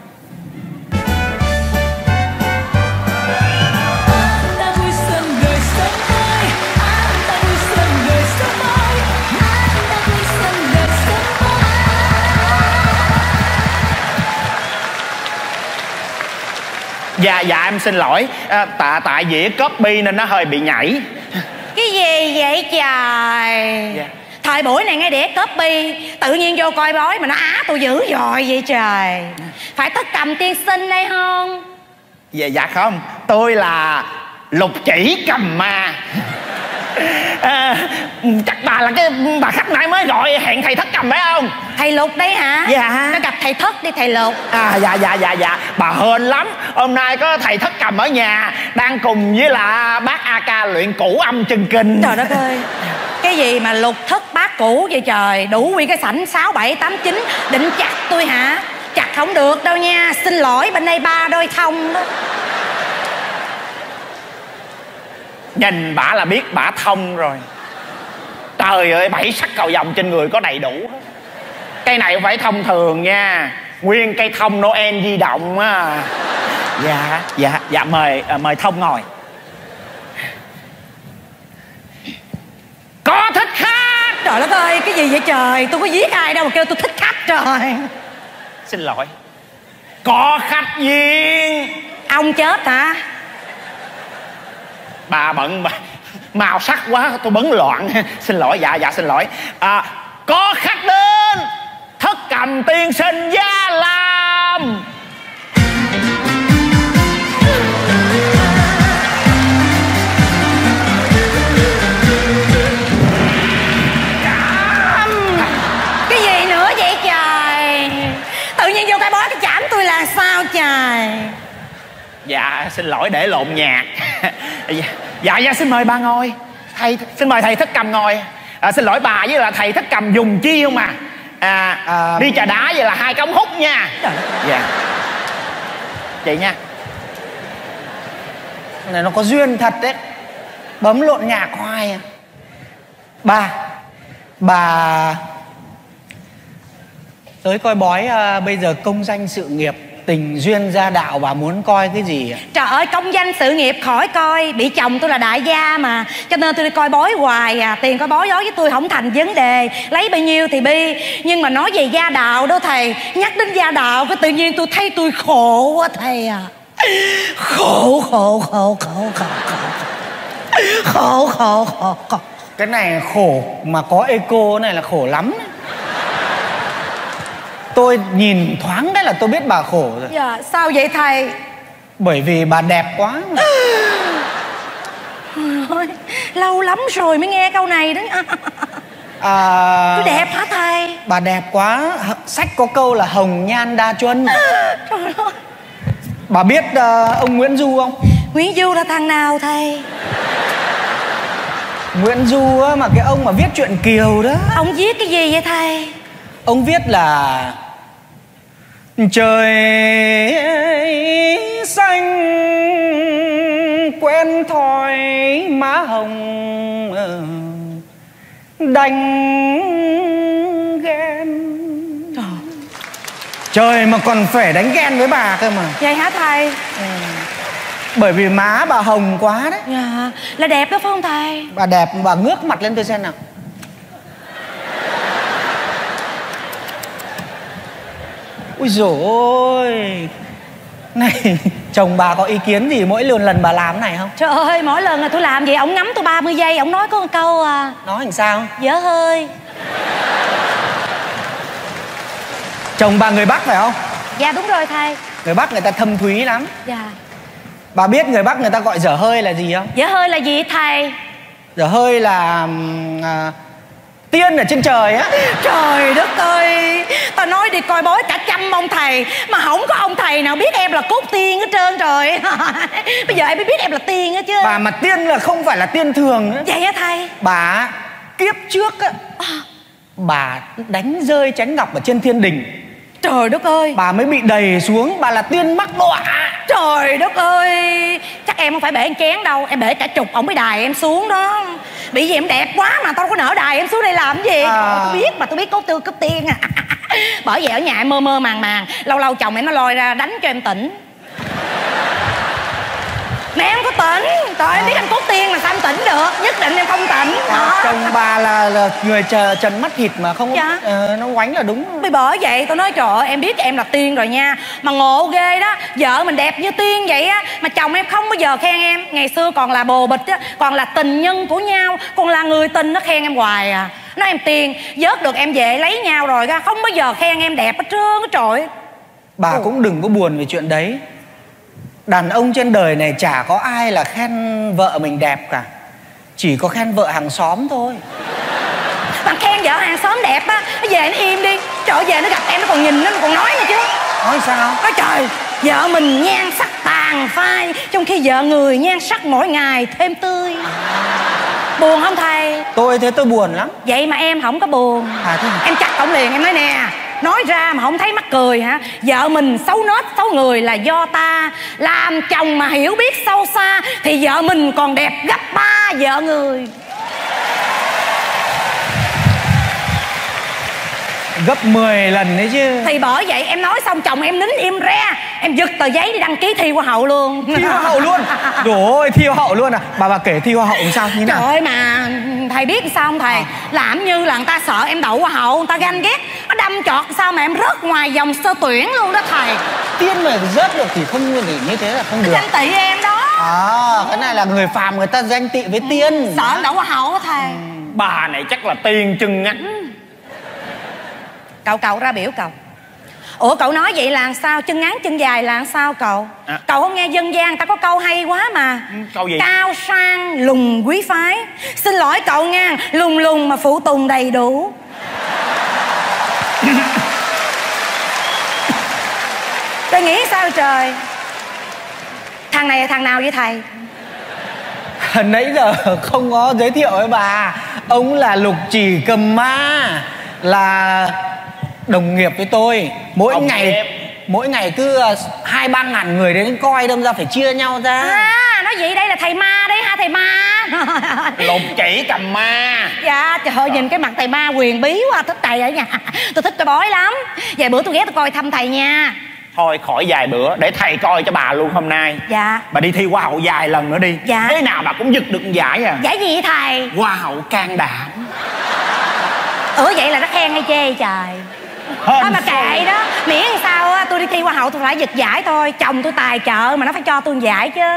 Dạ dạ em xin lỗi, à, tại tại vì copy nên nó hơi bị nhảy. Cái gì vậy trời? Dạ. Thời buổi này ngay để copy, tự nhiên vô coi bói mà nó á tôi dữ dội vậy trời. Phải Thất Cầm tiên sinh đây không? Dạ dạ không, tôi là Lục Chỉ Cầm Ma. À, chắc bà là cái bà khách nãy mới gọi hẹn thầy Thất Cầm phải không? Thầy Lục đấy hả? Dạ. Nó gặp thầy Thất đi thầy Lục. À dạ dạ dạ dạ. Bà hên lắm, hôm nay có thầy Thất Cầm ở nhà, đang cùng với là bác a ca luyện củ âm chân kinh. Trời đất ơi, cái gì mà lục thất bát củ vậy trời? Đủ nguyên cái sảnh sáu bảy tám chín. Định chặt tôi hả? Chặt không được đâu nha. Xin lỗi, bên đây ba đôi thông đó. Nhìn bả là biết bả thông rồi. Trời ơi, bảy sắc cầu vồng trên người có đầy đủ hết. Cây này không phải thông thường nha, nguyên cây thông Noel di động á. Dạ dạ dạ mời à, mời thông ngồi. Có thích khách. Trời đất ơi, cái gì vậy trời? Tôi có giết ai đâu mà kêu tôi thích khách trời. Xin lỗi, có khách viên. Ông chết hả? Bà bận bà, màu sắc quá tôi bấn loạn. Xin lỗi, dạ dạ xin lỗi. À, có khách đến, Thất Cầm tiên sinh Gia Lam. Cái gì nữa vậy trời? Tự nhiên vô cái bói cái chảm tôi là sao trời? Dạ xin lỗi để lộn nhạc. Dạ dạ xin mời bà ngồi. Thầy xin mời thầy Thất Cầm ngồi. À, xin lỗi bà với là thầy Thất Cầm dùng chi không à? À, à đi trà đá vậy là hai cái ống hút nha. Dạ chị nha. Này nó có duyên thật đấy, bấm lộn nhạc hoài à. Bà Bà tới coi bói à, bây giờ công danh sự nghiệp tình duyên gia đạo, bà muốn coi cái gì ạ? Trời ơi, công danh sự nghiệp khỏi coi. Bị chồng tôi là đại gia mà, cho nên tôi đi coi bói hoài à. Tiền coi bói đối với tôi không thành vấn đề, lấy bao nhiêu thì bi. Nhưng mà nói về gia đạo đó thầy, nhắc đến gia đạo cái tự nhiên tôi thấy tôi khổ quá thầy à. Khổ khổ khổ khổ khổ khổ khổ khổ khổ. Cái này khổ mà có eco này là khổ lắm. Tôi nhìn thoáng cái là tôi biết bà khổ rồi. Dạ sao vậy thầy? Bởi vì bà đẹp quá mà. Ôi, lâu lắm rồi mới nghe câu này đó. À, Tôi đẹp hả thầy? bà đẹp quá. Sách có câu là hồng nhan đa chuân. Trời ơi. Bà biết uh, ông Nguyễn Du không? Nguyễn Du là thằng nào thầy? Nguyễn Du á, mà cái ông mà viết truyện Kiều đó. Ông viết cái gì vậy thầy? Ông viết là trời xanh quen thoi má hồng đành ghen. Trời. Trời mà còn phải đánh ghen với bà cơ mà. Vậy hả thầy? Ừ. Bởi vì má bà hồng quá đấy. Dạ. Là đẹp đó phải không thầy? Bà đẹp, bà ngước mặt lên tôi xem nào. Ui dồi ôi. Này, chồng bà có ý kiến gì mỗi lần lần bà làm này không? Trời ơi, mỗi lần là tôi làm vậy ổng ngắm tôi ba mươi giây, ổng nói có một câu à. Nói làm sao? Dở hơi. Chồng bà người Bắc phải không? Dạ đúng rồi thầy. Người Bắc người ta thâm thúy lắm. Dạ. Bà biết người Bắc người ta gọi dở hơi là gì không? Dở hơi là gì thầy? Dở hơi là à, tiên ở trên trời á. Trời đất ơi, tao nói đi coi bói cả trăm ông thầy mà không có ông thầy nào biết em là cốt tiên hết trơn trời. Bây giờ em mới biết em là tiên á chứ. Bà mà tiên là không phải là tiên thường á. Vậy á thầy? Bà kiếp trước á, bà đánh rơi chén ngọc ở trên thiên đình. Trời đất ơi. Bà mới bị đầy xuống, bà là tiên mắc đọa. Trời đất ơi. Chắc em không phải bể chén đâu, em bể cả chục ổng mới đài em xuống đó. Bị gì em đẹp quá mà tao có nỡ đài em xuống đây làm cái gì. À. Tôi biết mà, tôi biết cốt tư cấp tiên à. Bởi vậy ở nhà em mơ mơ màng màng, lâu lâu chồng em nó lôi ra đánh cho em tỉnh. Mẹ em có tỉnh. Trời, em biết anh cốt tiên mà sao em tỉnh được. Nhất định em không tỉnh đó. Chồng bà là, là người trần, trần mắt thịt mà không. Dạ. uh, Nó oánh là đúng. Bởi bởi vậy tôi nói trời ơi, em biết em là tiên rồi nha. Mà ngộ ghê đó. Vợ mình đẹp như tiên vậy á, mà chồng em không bao giờ khen em. Ngày xưa còn là bồ bịch á, còn là tình nhân của nhau, còn là người tình, nó khen em hoài à. Nói em tiên, vớt được em về lấy nhau rồi ra, không bao giờ khen em đẹp hết trơn á trời. Bà ừ. cũng đừng có buồn về chuyện đấy. Đàn ông trên đời này chả có ai là khen vợ mình đẹp cả. Chỉ có khen vợ hàng xóm thôi. Bạn khen vợ hàng xóm đẹp á, nó về nó im đi. Trời, về nó gặp em nó còn nhìn nó còn nói nữa chứ. Nói sao? Nói trời, vợ mình nhan sắc tàn phai, trong khi vợ người nhan sắc mỗi ngày thêm tươi. Buồn không thầy? Tôi thế tôi buồn lắm. Vậy mà em không có buồn. À, thế em chắc ổng liền, em nói nè, nói ra mà không thấy mắc cười hả? Vợ mình xấu nết xấu người là do ta. Làm chồng mà hiểu biết sâu xa thì vợ mình còn đẹp gấp ba vợ người. Gấp mười lần đấy chứ. Thì bởi vậy em nói xong chồng em nín im re. Em giật tờ giấy đi đăng ký thi hoa hậu luôn. Thi hoa hậu luôn? Trời ơi, thi hoa hậu luôn à? Bà bà kể thi hoa hậu làm sao như nào? Trời ơi mà thầy biết sao không thầy? À. Làm như là người ta sợ em đậu hoa hậu, người ta ganh ghét. Nó đâm chọt sao mà em rớt ngoài vòng sơ tuyển luôn đó thầy. Tiên mà rớt được thì không, thì như thế là không được. Ganh tị em đó. À, cái này là người phàm người ta ganh tị với tiên. Sợ em đậu hoa hậu đó thầy. Ừ. Bà này chắc là tiên chân ngắn. Ừ. Cậu cậu ra biểu cậu. Ủa cậu nói vậy là sao? Chân ngắn chân dài là sao cậu? À. Cậu không nghe dân gian ta có câu hay quá mà. Ừ, câu gì? Cao sang lùng quý phái. Xin lỗi cậu nha, lùng lùng mà phụ tùng đầy đủ. Tôi nghĩ sao trời? Thằng này là thằng nào vậy thầy? Nãy giờ không có giới thiệu với bà. Ông là Lục Chỉ Cầm Ma, là đồng nghiệp với tôi. Mỗi Ông ngày em. Mỗi ngày cứ hai ba ngàn người đến coi, đâm ra phải chia nhau ra. À, nói vậy đây là thầy ma đấy ha thầy ma. Lục Chỉ Cầm Ma. Dạ trời ơi, nhìn cái mặt thầy ma quyền bí quá. Thích thầy ở nhà. Tôi thích coi bói lắm. Vài bữa tôi ghé tôi coi thăm thầy nha. Thôi khỏi vài bữa, để thầy coi cho bà luôn hôm nay. Dạ. Bà đi thi hoa hậu vài lần nữa đi. Dạ. Thế nào bà cũng giật được một giải à. Giải gì vậy thầy? Hoa hậu can đảm. Ủa vậy là nó khen hay chê trời? Thôi mà kệ đó, miễn sao á, tôi đi thi hoa hậu tôi phải giật giải thôi. Chồng tôi tài trợ mà nó phải cho tôi một giải chứ.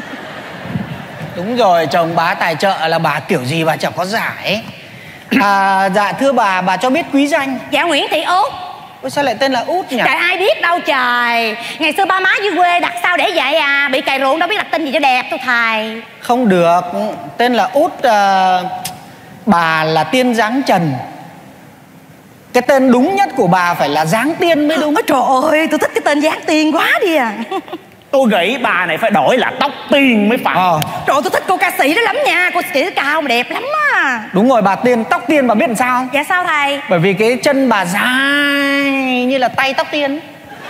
Đúng rồi, chồng bà tài trợ là bà kiểu gì bà chẳng có giải. À, dạ thưa bà, bà cho biết quý danh. Dạ Nguyễn Thị Út. Ôi sao lại tên là Út nhỉ? Trời ai biết đâu trời. Ngày xưa ba má dưới quê đặt sao để vậy à. Bị cày ruộng đâu biết đặt tên gì cho đẹp đâu thầy. Không được. Tên là Út uh, bà là tiên dáng trần. Cái tên đúng nhất của bà phải là Giáng Tiên mới đúng. Ôi trời ơi, tôi thích cái tên Giáng Tiên quá đi à. Tôi nghĩ bà này phải đổi là Tóc Tiên mới phải. Ờ. Trời ơi, tôi thích cô ca sĩ đó lắm nha. Cô ca sĩ cao mà đẹp lắm á. Đúng rồi, bà Tiên, Tóc Tiên bà biết làm sao không? Dạ sao thầy? Bởi vì cái chân bà dài như là tay Tóc Tiên.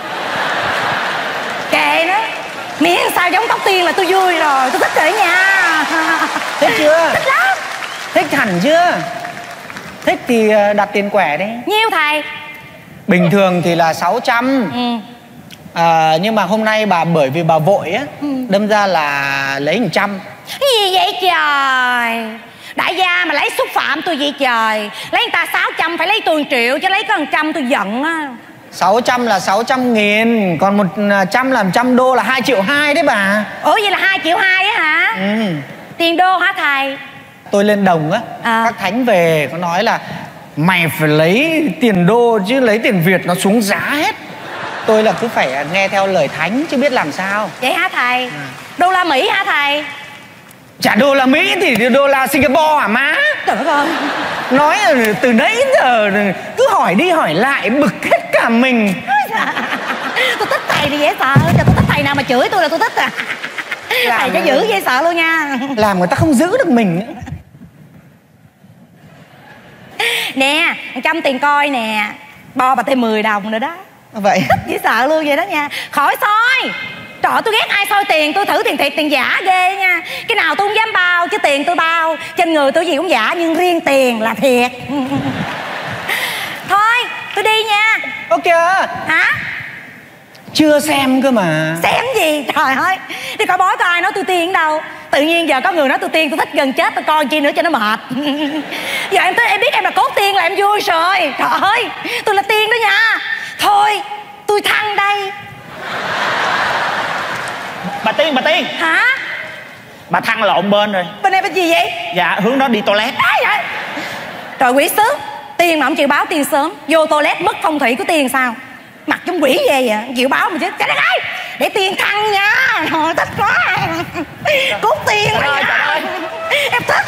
Kệ nó. Miễn sao giống Tóc Tiên là tôi vui rồi. Tôi thích rồi nha. Thích chưa? Thích lắm. Thích hẳn chưa? Thích thì đặt tiền quẻ đi. Nhiêu thầy? Bình thường thì là sáu trăm. Ừ. À, nhưng mà hôm nay bà bởi vì bà vội á, ừ. đâm ra là lấy một trăm. Cái gì vậy trời? Đại gia mà lấy xúc phạm tôi vậy trời. Lấy người ta sáu trăm phải lấy tôi một triệu, chứ lấy có một trăm tôi giận á. Sáu trăm là sáu trăm nghìn. Còn một trăm là một trăm đô là hai triệu hai đấy bà. Ủa vậy là hai triệu hai á hả? Ừ. Tiền đô hả thầy? Tôi lên đồng á, à. các thánh về có nói là mày phải lấy tiền đô chứ lấy tiền Việt nó xuống giá hết. Tôi là cứ phải nghe theo lời thánh chứ biết làm sao. Vậy hả thầy? À. Đô la Mỹ hả thầy? Chả đô la Mỹ thì đô la Singapore hả má? Trời đất ơi. Nói từ nãy giờ cứ hỏi đi hỏi lại bực hết cả mình. Tôi thích thầy thì dễ sợ. Tôi thích thầy nào mà chửi tôi là tôi thích à. Làm thầy cho giữ dễ sợ luôn nha. Làm người ta không giữ được mình nữa. Nè, một trăm tiền coi nè. Bo bà thêm mười đồng nữa đó. Vậy thích dễ sợ luôn vậy đó nha. Khỏi soi. Trời ơi, tôi ghét ai soi tiền. Tôi thử tiền thiệt tiền giả ghê nha. Cái nào tôi không dám bao chứ tiền tôi bao. Trên người tôi gì cũng giả nhưng riêng tiền là thiệt. Thôi tôi đi nha. Ok. Hả? Chưa xem cơ mà. Xem gì trời ơi. Đi coi bói coi ai nói tôi tiên đâu. Tự nhiên giờ có người nói tôi tiên, tôi thích gần chết tôi coi chi nữa cho nó mệt. Giờ em tới em biết em là cốt tiên là em vui rồi. Trời ơi, tôi là tiên đó nha. Thôi tôi thăng đây. Bà Tiên, bà Tiên. Hả? Bà thăng lộn bên rồi. Bên này bên gì vậy? Dạ hướng đó đi toilet. Đấy vậy. Trời quỷ sứ. Tiên mà không chịu báo tiên sớm. Vô toilet mất phong thủy của tiên sao? Mặt giống quỷ ghê vậy. Chịu báo mà chứ. Trời đất ơi. Để tiên thăng nha. Trời thích quá. Cốt tiên rồi nha. Em thích.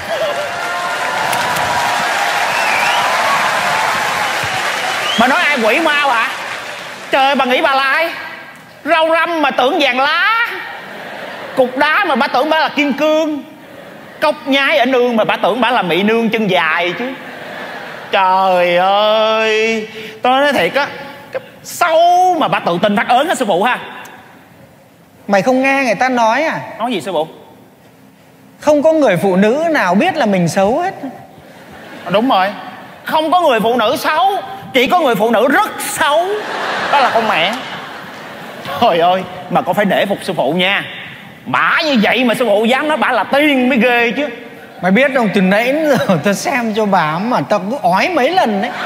Bà nói ai quỷ mau hả? Trời, bà nghĩ bà là ai? Rau răm mà tưởng vàng lá. Cục đá mà bà tưởng bà là kim cương. Cốc nhái ở nương mà bà tưởng bà là mỹ nương chân dài chứ. Trời ơi. Tôi nói thiệt á, sâu mà bà tự tin phát ớn á sư phụ ha. Mày không nghe người ta nói à? Nói gì sư phụ? Không có người phụ nữ nào biết là mình xấu hết. Đúng rồi. Không có người phụ nữ xấu, chỉ có người phụ nữ rất xấu. Đó là con mẹ. Trời ơi, mà con phải nể phục sư phụ nha. Bả như vậy mà sư phụ dám nói bả là tiên mới ghê chứ. Mày biết không, từ nãy đến giờ tao xem cho bà mà tao cứ ói mấy lần đấy.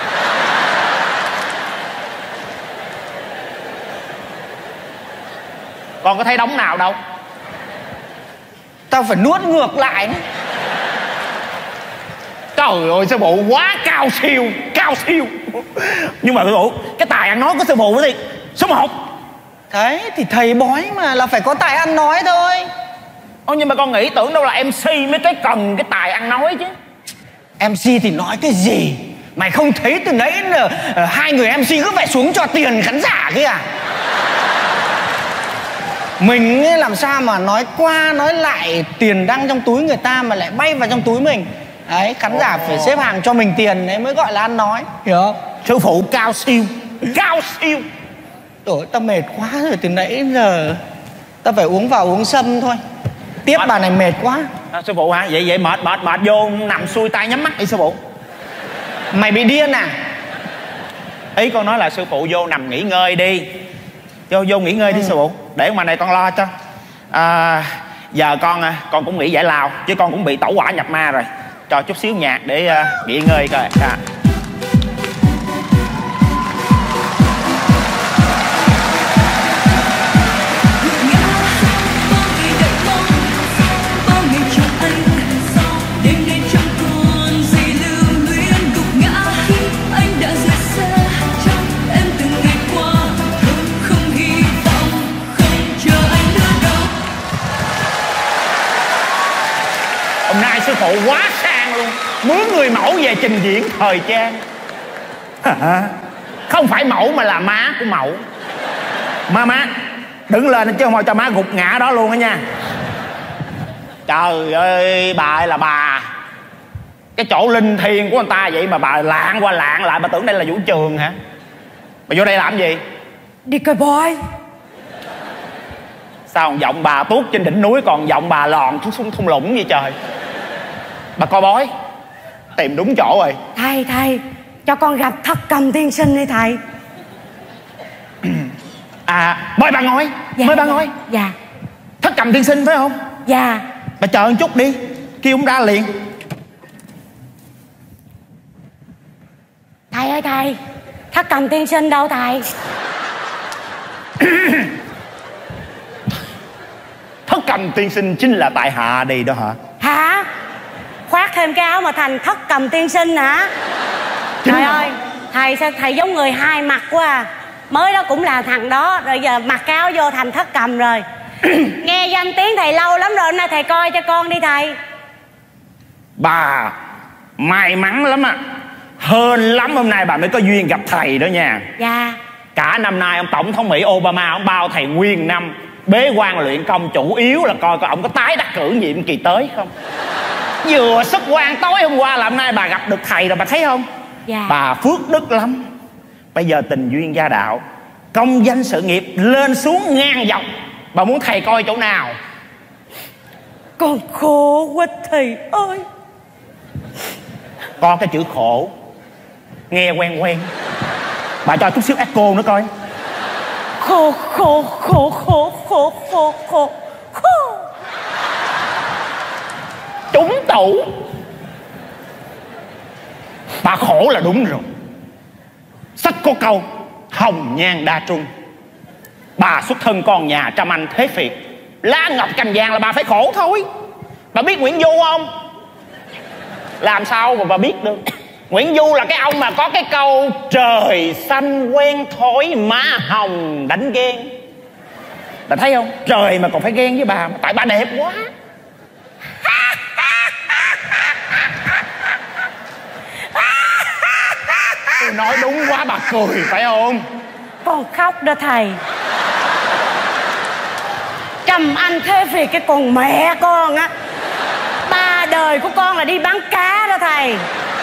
Con có thấy đống nào đâu. Tao phải nuốt ngược lại đấy. Trời ơi, sư phụ quá cao siêu. Cao siêu. Nhưng mà sư phụ, cái tài ăn nói của sư phụ thì số một. Đấy, thì thầy bói mà là phải có tài ăn nói thôi. Ồ, nhưng mà con nghĩ tưởng đâu là em xê mới cái cần cái tài ăn nói chứ. em xê thì nói cái gì? Mày không thấy từ nãy là uh, hai người em xê cứ phải xuống cho tiền khán giả kia à? Mình ấy làm sao mà nói qua nói lại tiền đăng trong túi người ta mà lại bay vào trong túi mình. Đấy, khán giả phải xếp hàng cho mình tiền đấy mới gọi là ăn nói. Hiểu không? Sư phụ cao siêu. Cao siêu. Trời, tao mệt quá rồi, từ nãy đến giờ tao phải uống vào uống sâm thôi. Tiếp mệt. Bà này mệt quá à, sư phụ hả? Vậy vậy mệt mệt mệt vô nằm xuôi tay nhắm mắt đi sư phụ. Mày bị điên à? Ý con nói là sư phụ vô nằm nghỉ ngơi đi. Vô vô nghỉ ngơi ừ. đi sư phụ. Để mà này con lo cho. à, Giờ con con cũng nghỉ giải lao, chứ con cũng bị tẩu hỏa nhập ma rồi. Cho chút xíu nhạc để uh, nghỉ ngơi coi à. Anh đã rời xa trong em từng độ quá sang luôn. Mướn người mẫu về trình diễn thời trang. Không phải mẫu mà là má của mẫu. Má má đứng lên chứ không thôi cho má gục ngã đó luôn đó nha. Trời ơi, bà ơi là bà. Cái chỗ linh thiêng của người ta vậy mà bà lạng qua lạng lại. Bà tưởng đây là vũ trường hả? Bà vô đây làm gì? Đi coi boy. Sao giọng bà tuốt trên đỉnh núi, còn giọng bà lòn xuống thung lũng vậy trời? Bà coi bói tìm đúng chỗ rồi. Thầy, thầy cho con gặp Thất Cầm tiên sinh đi thầy. À, mời bà ngồi. Dạ, mời bà dạ, ngồi. Dạ. Thất Cầm tiên sinh phải không? Dạ. Bà chờ một chút đi, kêu ông ra liền. Thầy ơi thầy, Thất Cầm tiên sinh đâu thầy? Thất Cầm tiên sinh chính là tại hạ đây đó hả? Hả? Khoác thêm cái áo mà thành Thất Cầm tiên sinh hả? Chính Trời là... ơi, thầy sao thầy giống người hai mặt quá à. Mới đó cũng là thằng đó, rồi giờ mặc cái áo vô thành Thất Cầm rồi. Nghe danh tiếng thầy lâu lắm rồi, hôm nay thầy coi cho con đi thầy. Bà may mắn lắm á. Hên lắm hôm nay bà mới có duyên gặp thầy đó nha. Dạ. Cả năm nay ông Tổng thống Mỹ Obama ông bao thầy nguyên năm bế quan luyện công, chủ yếu là coi coi ông có tái đắc cử nhiệm kỳ tới không. Vừa xuất quan tối hôm qua là hôm nay bà gặp được thầy rồi, bà thấy không? Dạ. Bà phước đức lắm. Bây giờ tình duyên gia đạo, công danh sự nghiệp lên xuống ngang dọc. Bà muốn thầy coi chỗ nào? Con khổ quá thầy ơi. Có cái chữ khổ nghe quen quen. Bà cho chút xíu echo nữa coi. Khổ khổ khổ khổ khổ khổ khổ khổ. Trúng tủ. Bà khổ là đúng rồi. Sách có câu hồng nhan đa trung. Bà xuất thân con nhà trăm anh thế phiệt, lá ngọc cành vàng là bà phải khổ thôi. Bà biết Nguyễn Du không? Làm sao mà bà biết được? Nguyễn Du là cái ông mà có cái câu trời xanh quen thói má hồng đánh ghen. Bà thấy không? Trời mà còn phải ghen với bà, tại bà đẹp quá. Tôi nói đúng quá bà cười phải không? Con khóc đó thầy. Trầm anh thế vì cái con mẹ con á, ba đời của con là đi bán cá đó thầy.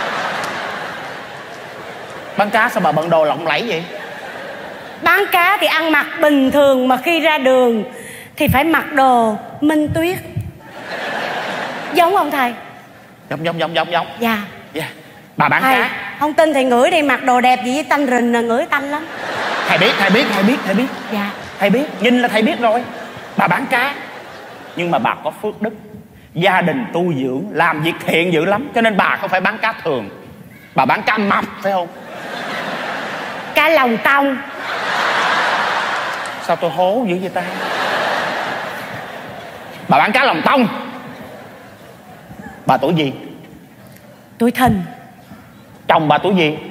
Bán cá sao bà bận đồ lộng lẫy vậy? Bán cá thì ăn mặc bình thường, mà khi ra đường thì phải mặc đồ Minh Tuyết. Giống không thầy? Giống giống giống giống giống. Dạ. Dạ. Bà bán thầy, cá. không tin thì ngửi đi, mặc đồ đẹp gì với tanh rình là ngửi tanh lắm. Thầy biết, thầy biết, thầy biết, thầy biết. Dạ. Thầy biết, nhìn là thầy biết rồi. Bà bán cá, nhưng mà bà có phước đức, gia đình tu dưỡng, làm việc thiện dữ lắm, cho nên bà không phải bán cá thường. Bà bán cá mập phải không? Cá lòng tông. Sao tôi hố dữ vậy ta? Bà bán cá lòng tông. Bà tuổi gì? Tuổi Thìn. Chồng bà tuổi gì?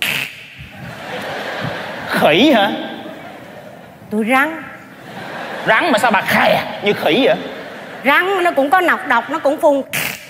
Khỉ hả? Tuổi Rắn. Rắn mà sao bà khè như khỉ vậy? Rắn nó cũng có nọc độc, nó cũng phun.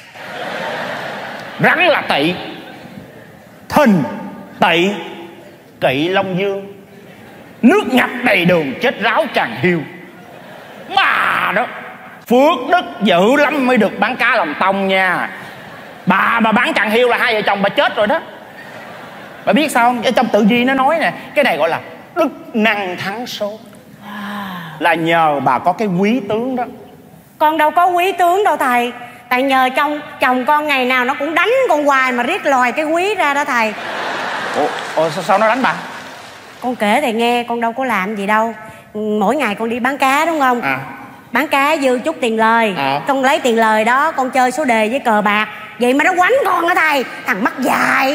Rắn là Tỵ, Thìn, Tỵ, Kỵ Long Dương. Nước ngập đầy đường chết ráo tràn hiu. Bà đó phước đức dữ lắm mới được bán cá lòng tông nha. Bà mà bán tràn hiu là hai vợ chồng bà chết rồi đó. Bà biết sao không? Ở trong tự duy nó nói nè, cái này gọi là đức năng thắng số. Là nhờ bà có cái quý tướng đó. Con đâu có quý tướng đâu thầy. Tại nhờ trong chồng con ngày nào nó cũng đánh con hoài mà riết lòi cái quý ra đó thầy. Ủa, ủa sao, sao nó đánh bà? Con kể thầy nghe, con đâu có làm gì đâu. Mỗi ngày con đi bán cá đúng không? À. Bán cá dư chút tiền lời. À. Con lấy tiền lời đó con chơi số đề với cờ bạc. Vậy mà nó quánh con hả thầy? Thằng mắt dài.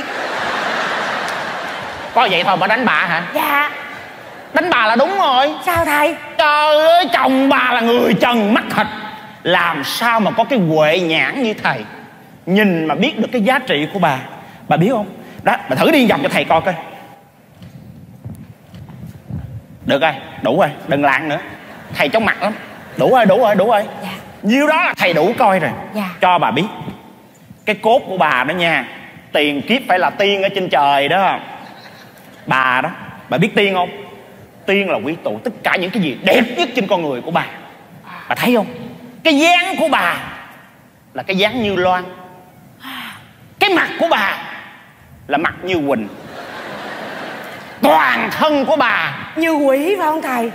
Có vậy thôi mà đánh bà hả? Dạ. Đánh bà là đúng rồi. Sao thầy? Trời ơi, chồng bà là người trần mắt thịt, làm sao mà có cái huệ nhãn như thầy, nhìn mà biết được cái giá trị của bà. Bà biết không? Đó, bà thử đi vòng cho thầy coi coi. Được rồi, đủ rồi, đừng lạng nữa. Thầy chóng mặt lắm. Đủ rồi, đủ rồi, đủ rồi. Dạ. Nhiêu đó là thầy đủ coi rồi. Dạ. Cho bà biết, Cái cốt của bà đó nha, tiền kiếp phải là tiên ở trên trời đó. Bà đó, bà biết tiên không? Tiên là quy tụ tất cả những cái gì đẹp nhất trên con người của bà. Bà thấy không? Cái dáng của bà là cái dáng như Loan. Cái mặt của bà là mặt như Quỳnh. Toàn thân của bà như quỷ phải không thầy?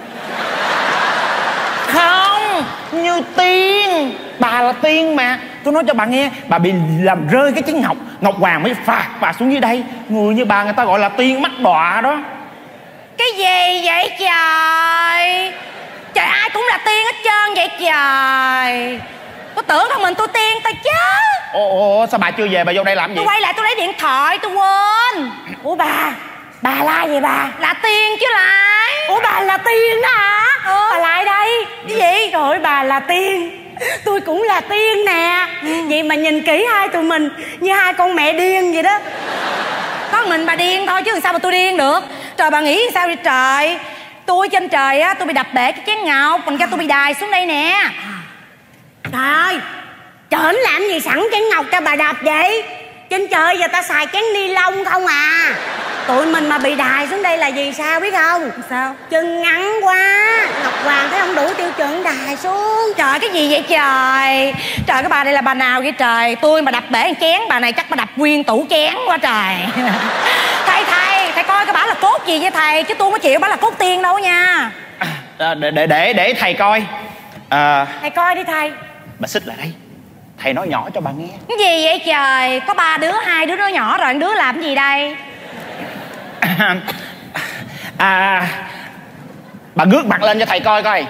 Không, như tiên. Bà là tiên mà. Tôi nói cho bà nghe, bà bị làm rơi cái chén ngọc, Ngọc Hoàng mới phạt bà xuống dưới đây. Người như bà người ta gọi là tiên mắt đọa đó. Cái gì vậy trời? Trời, ai cũng là tiên hết trơn vậy trời. Tôi tưởng là mình tôi tiên ta chứ. Ồ, ồ, sao bà chưa về, bà vô đây làm gì? Tôi quay lại tôi lấy điện thoại tôi quên. Ủa bà, bà la gì bà? Là tiên chứ lại. Ủa bà là tiên đó hả? Ừ. Bà lại đây. Cái gì? Trời ơi, bà là tiên, tôi cũng là tiên nè. Ừ. Vậy mà nhìn kỹ hai tụi mình như hai con mẹ điên vậy đó. Có mình bà điên thôi chứ sao mà tôi điên được. Trời, bà nghĩ sao vậy trời? Tôi trên trời á, tôi bị đập bể cái chén ngọc, còn ra tôi bị đài xuống đây nè. Trời ơi, trển làm gì sẵn chén ngọc cho bà đập vậy? Trên trời giờ ta xài chén ni lông không à. Tụi mình mà bị đài xuống đây là gì sao biết không? Sao? Chân ngắn quá, Ngọc Hoàng thấy không đủ tiêu chuẩn đài xuống. Trời, cái gì vậy trời? Trời, cái bà đây là bà nào vậy trời? Tôi mà đập bể một chén, bà này chắc bà đập nguyên tủ chén quá trời. Thầy, thầy, thầy coi cái bà là cốt gì vậy thầy? Chứ tôi không có chịu bà là cốt tiên đâu nha. À, để, để, để, để thầy coi. À, thầy coi đi thầy. bà xích lại đây, thầy nói nhỏ cho bà nghe. Cái gì vậy trời? Có ba đứa, hai đứa nó nhỏ rồi, đứa làm cái gì đây? À, à, bà ngước mặt lên cho thầy coi coi.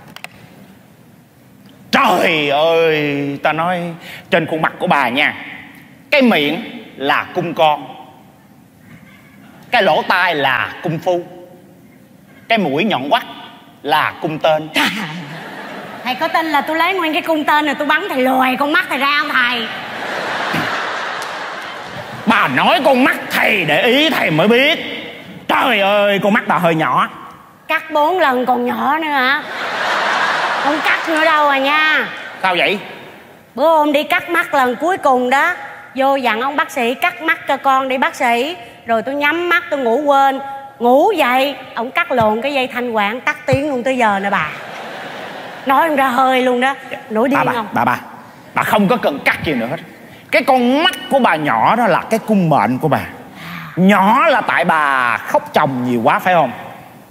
Trời ơi, ta nói trên khuôn mặt của bà nha, cái miệng là cung con, cái lỗ tai là cung phu, cái mũi nhọn quắt là cung tên. Thầy có tin là tôi lấy nguyên cái cung tên rồi tôi bắn thầy lòi con mắt thầy ra không thầy? Bà nói con mắt thầy để ý thầy mới biết. Trời ơi, con mắt bà hơi nhỏ. Cắt bốn lần còn nhỏ nữa hả? Không cắt nữa đâu à nha. Sao vậy? Bữa hôm đi cắt mắt lần cuối cùng đó, vô dặn ông bác sĩ cắt mắt cho con đi bác sĩ. Rồi tôi nhắm mắt tôi ngủ quên. Ngủ dậy, ông cắt lộn cái dây thanh quản tắt tiếng luôn tới giờ nè bà. Nói không ra hơi luôn đó. Nổi điên bà, không? Bà, bà, bà không có cần cắt gì nữa hết. Cái con mắt của bà nhỏ đó là cái cung mệnh của bà. Nhỏ là tại bà khóc chồng nhiều quá phải không?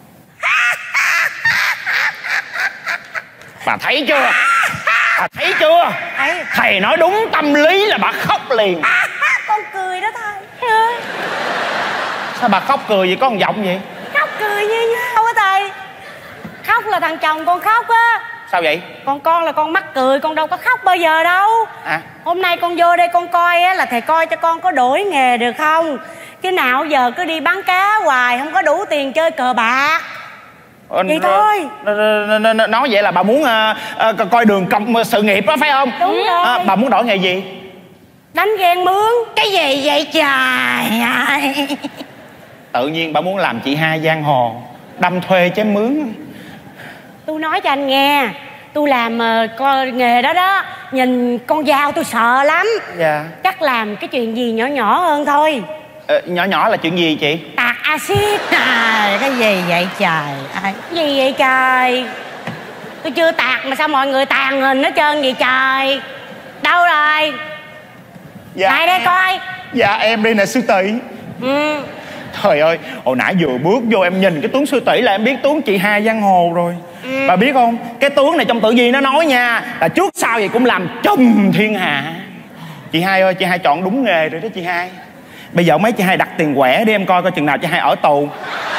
Bà thấy chưa? Bà thấy chưa? Thầy nói đúng tâm lý là bà khóc liền. Con cười đó thầy. Sao bà khóc cười vậy, có một giọng vậy? Khóc cười như nhau á thầy. Khóc là thằng chồng con khóc á. Sao vậy? Còn con là con mắc cười, con đâu có khóc bao giờ đâu. À? Hôm nay con vô đây con coi á, là thầy coi cho con có đổi nghề được không? Cái nào giờ cứ đi bán cá hoài, không có đủ tiền chơi cờ bạc. Vậy thôi. Nói vậy là bà muốn uh, uh, coi đường công sự nghiệp đó phải không? Đúng rồi. À, bà muốn đổi nghề gì? Đánh ghen mướn. Cái gì vậy trời? Tự nhiên bà muốn làm chị hai giang hồ, đâm thuê chém mướn. Tôi nói cho anh nghe, tôi làm uh, coi nghề đó đó, nhìn con dao tôi sợ lắm. Dạ. Chắc làm cái chuyện gì nhỏ nhỏ hơn thôi. Ờ, nhỏ nhỏ là chuyện gì chị? Tạt axit. À, cái gì vậy trời? À, cái gì vậy trời? Tôi chưa tạt mà sao mọi người tàn hình hết trơn vậy trời? Đâu rồi? Dạ. Lại đây coi. Dạ em đây nè sư tỷ. Ừ. Trời ơi, hồi nãy vừa bước vô em nhìn cái tướng sư tỷ là em biết tướng chị hai giang hồ rồi. Ừ. Bà biết không, cái tướng này trong tự nhiên nó nói nha, là trước sau gì cũng làm trùm thiên hạ. Chị hai ơi, chị hai chọn đúng nghề rồi đó chị hai. Bây giờ mấy chị hai đặt tiền quẻ để em coi coi chừng nào chị hai ở tù.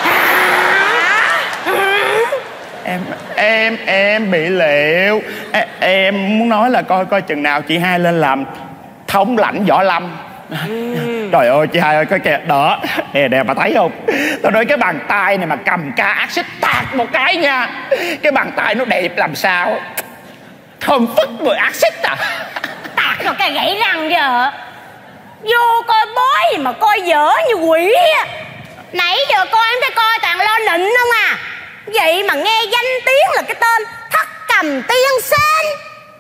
Em em em bị liệu. Em, em muốn nói là coi coi chừng nào chị hai lên làm thống lãnh võ lâm. Ừ. Trời ơi chị hai ơi, cái kìa đỡ nè nè bà thấy không? Tao nói cái bàn tay này mà cầm ca axit tạt một cái nha, cái bàn tay nó đẹp làm sao, thơm phức mùi axit à. Tạt vào cái gãy răng giờ. Vô coi bói mà coi dở như quỷ. Nãy giờ coi em thấy coi toàn lo nịnh không à. Vậy mà nghe danh tiếng là cái tên Thất Cầm Tiên Sinh.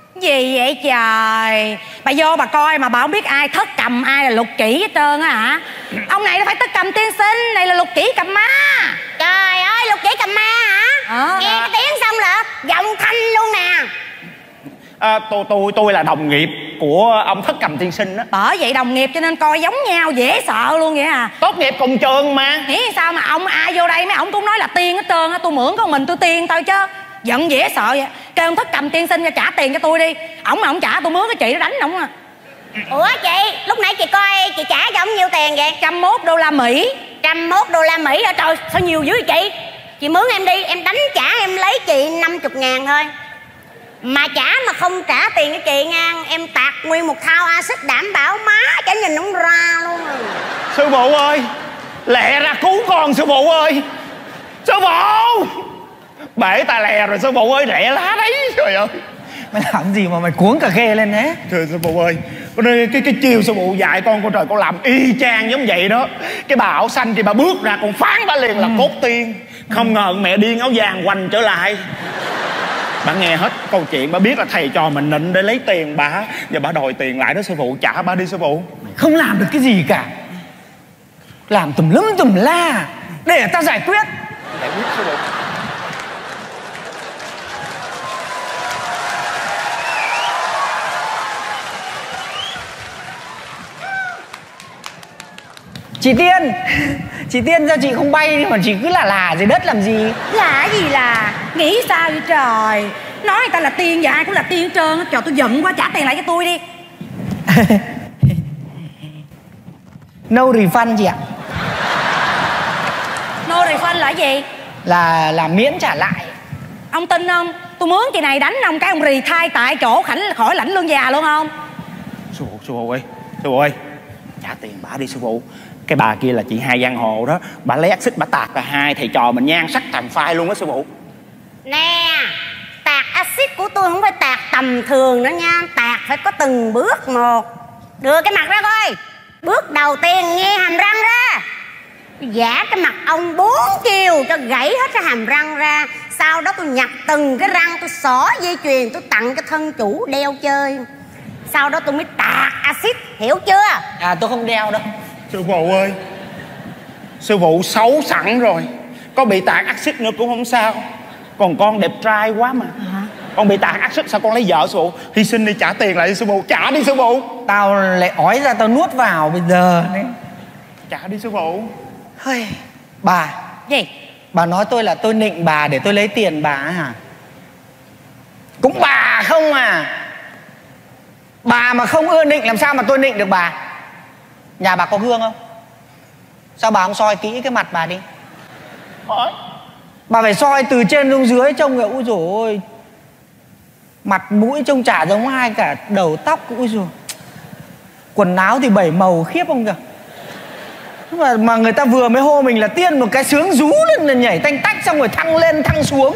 Gì vậy trời? Bà vô bà coi mà bà không biết ai thất cầm ai là Lục Chỉ hết trơn á hả? Ông này nó phải thất cầm tiên sinh, này là Lục Chỉ cầm ma. Trời ơi, Lục Chỉ cầm ma hả? À, nghe cái tiếng xong là giọng thanh luôn nè. À, tôi tôi tôi là đồng nghiệp của ông thất cầm tiên sinh đó. Bởi vậy đồng nghiệp cho nên coi giống nhau dễ sợ luôn vậy à. Tốt nghiệp cùng trường mà. Nghĩ sao mà ông ai vô đây mấy ông cũng nói là tiên hết trơn á. Tôi mượn có mình tôi tiên thôi chứ. Giận dễ sợ vậy. Kêu ông thất cầm tiên sinh cho trả tiền cho tôi đi. Ổng mà ổng trả tôi mướn cái chị nó đánh ổng à. Ủa chị, lúc nãy chị coi chị trả cho ổng nhiêu tiền vậy? Trăm mốt đô la Mỹ. Trăm mốt đô la Mỹ hả? Trời sao nhiều dữ vậy chị? Chị mướn em đi, em đánh trả em lấy chị năm mươi ngàn thôi. Mà trả mà không trả tiền cho chị nha, em tạt nguyên một thao axit đảm bảo má chả nhìn không ra luôn rồi. Sư phụ ơi, lẹ ra cứu con sư phụ ơi. Sư phụ, bể tai lè rồi sư phụ ơi, lẹ lá đấy. Trời ơi, mày làm gì mà mày cuống cà khê lên thế? Trời sư phụ ơi, cái, cái, cái chiều sư phụ dạy con con trời con làm y chang giống vậy đó. Cái bà áo xanh thì bà bước ra con phán bà liền là ừ. cốt tiên. Không ngờ mẹ điên áo vàng quanh trở lại. Bà nghe hết câu chuyện, bà biết là thầy trò mình nịnh để lấy tiền bà. Giờ bà đòi tiền lại đó sư phụ, trả bà đi sư phụ. Mày không làm được cái gì cả. Làm tùm lum tùm la để tao giải quyết. Giải quyết sư phụ. Chị Tiên, chị Tiên sao chị không bay đi mà chị cứ là là dưới đất làm gì? Là gì là? Nghĩ sao vậy trời? Nói người ta là tiên và ai cũng là tiên hết trơn. Trời tôi giận quá, trả tiền lại cho tôi đi. No refund chị ạ. No refund là gì? Là là miễn trả lại. Ông tin không? Tôi mướn chị này đánh ông cái ông rì thai tại chỗ khảnh khỏi lãnh lương già luôn không? Sư phụ, sư phụ ơi, sư phụ ơi, trả tiền bà đi sư phụ. Cái bà kia là chị Hai Giang Hồ đó. Bà lấy axit bà tạt cả hai thầy trò mình nhan sắc thành phai luôn đó sư phụ. Nè, tạt axit của tôi không phải tạt tầm thường nữa nha. Tạt phải có từng bước một. Đưa cái mặt ra coi. Bước đầu tiên nghe hàm răng ra. Giả cái mặt ông bốn chiều cho gãy hết cái hàm răng ra. Sau đó tôi nhặt từng cái răng, tôi xỏ dây chuyền, tôi tặng cho thân chủ đeo chơi. Sau đó tôi mới tạt axit, hiểu chưa? À tôi không đeo đâu. Sư phụ ơi, sư phụ xấu sẵn rồi, có bị tạt axit nữa cũng không sao. Còn con đẹp trai quá mà. Hả? Con bị tạt axit sao con lấy vợ sư phụ? Hy sinh đi, trả tiền lại đi sư phụ. Trả đi sư phụ. Tao lại ói ra tao nuốt vào bây giờ đấy. Trả đi sư phụ. Hơi. Bà. Gì? Bà nói tôi là tôi nịnh bà để tôi lấy tiền bà hả? Cũng bà không à. Bà mà không ưa nịnh làm sao mà tôi nịnh được bà? Nhà bà có gương không? Sao bà không soi kỹ cái mặt bà đi? Hỏi. Bà phải soi từ trên xuống dưới trông kìa. Ui dồi ôi, mặt mũi trông chả giống ai cả. Đầu tóc, ui dồi, quần áo thì bảy màu khiếp không kìa. Mà, mà người ta vừa mới hô mình là tiên, một cái sướng rú lên là nhảy tanh tách, xong rồi thăng lên thăng xuống.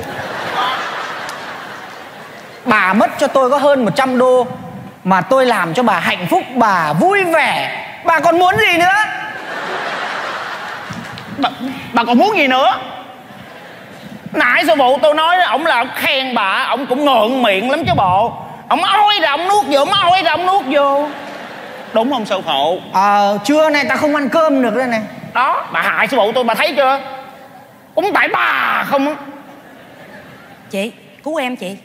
Bà mất cho tôi có hơn một trăm đô mà tôi làm cho bà hạnh phúc, bà vui vẻ, bà còn muốn gì nữa? Bà, bà còn muốn gì nữa? Nãy sư phụ tôi nói ổng là ổng khen bà, ổng cũng ngượng miệng lắm chứ bộ. Ổng ôi rồi ổng nuốt vô, ổng ôi rồi ổng nuốt vô. Đúng không sư phụ? Ờ, trưa nay ta không ăn cơm được đây này. Đó, bà hại sư phụ tôi, bà thấy chưa? Cũng tại bà không á. Chị, cứu em chị.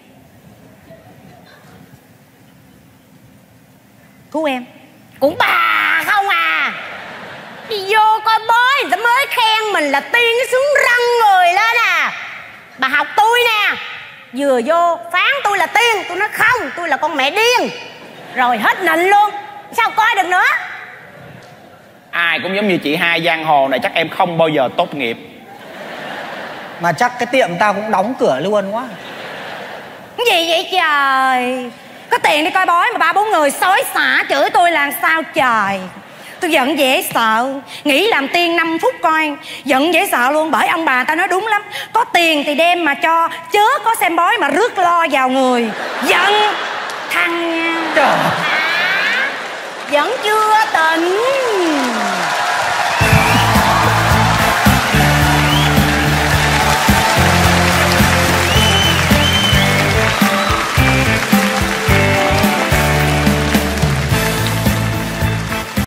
Cứu em. Cũng bà không à. Đi vô coi bói người ta mới khen mình là tiên cái sướng răng người lên à. Bà học tôi nè. Vừa vô phán tôi là tiên, tôi nói không, tôi là con mẹ điên. Rồi hết nịnh luôn. Sao coi được nữa? Ai cũng giống như chị Hai Giang Hồ này, chắc em không bao giờ tốt nghiệp. Mà chắc cái tiệm tao cũng đóng cửa luôn quá. Cái gì vậy trời? Có tiền đi coi bói mà ba bốn người xối xả chửi tôi làm sao trời? Tôi giận dễ sợ. Nghĩ làm tiên năm phút coi. Giận dễ sợ luôn. Bởi ông bà ta nói đúng lắm. Có tiền thì đem mà cho, chớ có xem bói mà rước lo vào người. Giận thằng nha. Trời. Vẫn chưa tỉnh.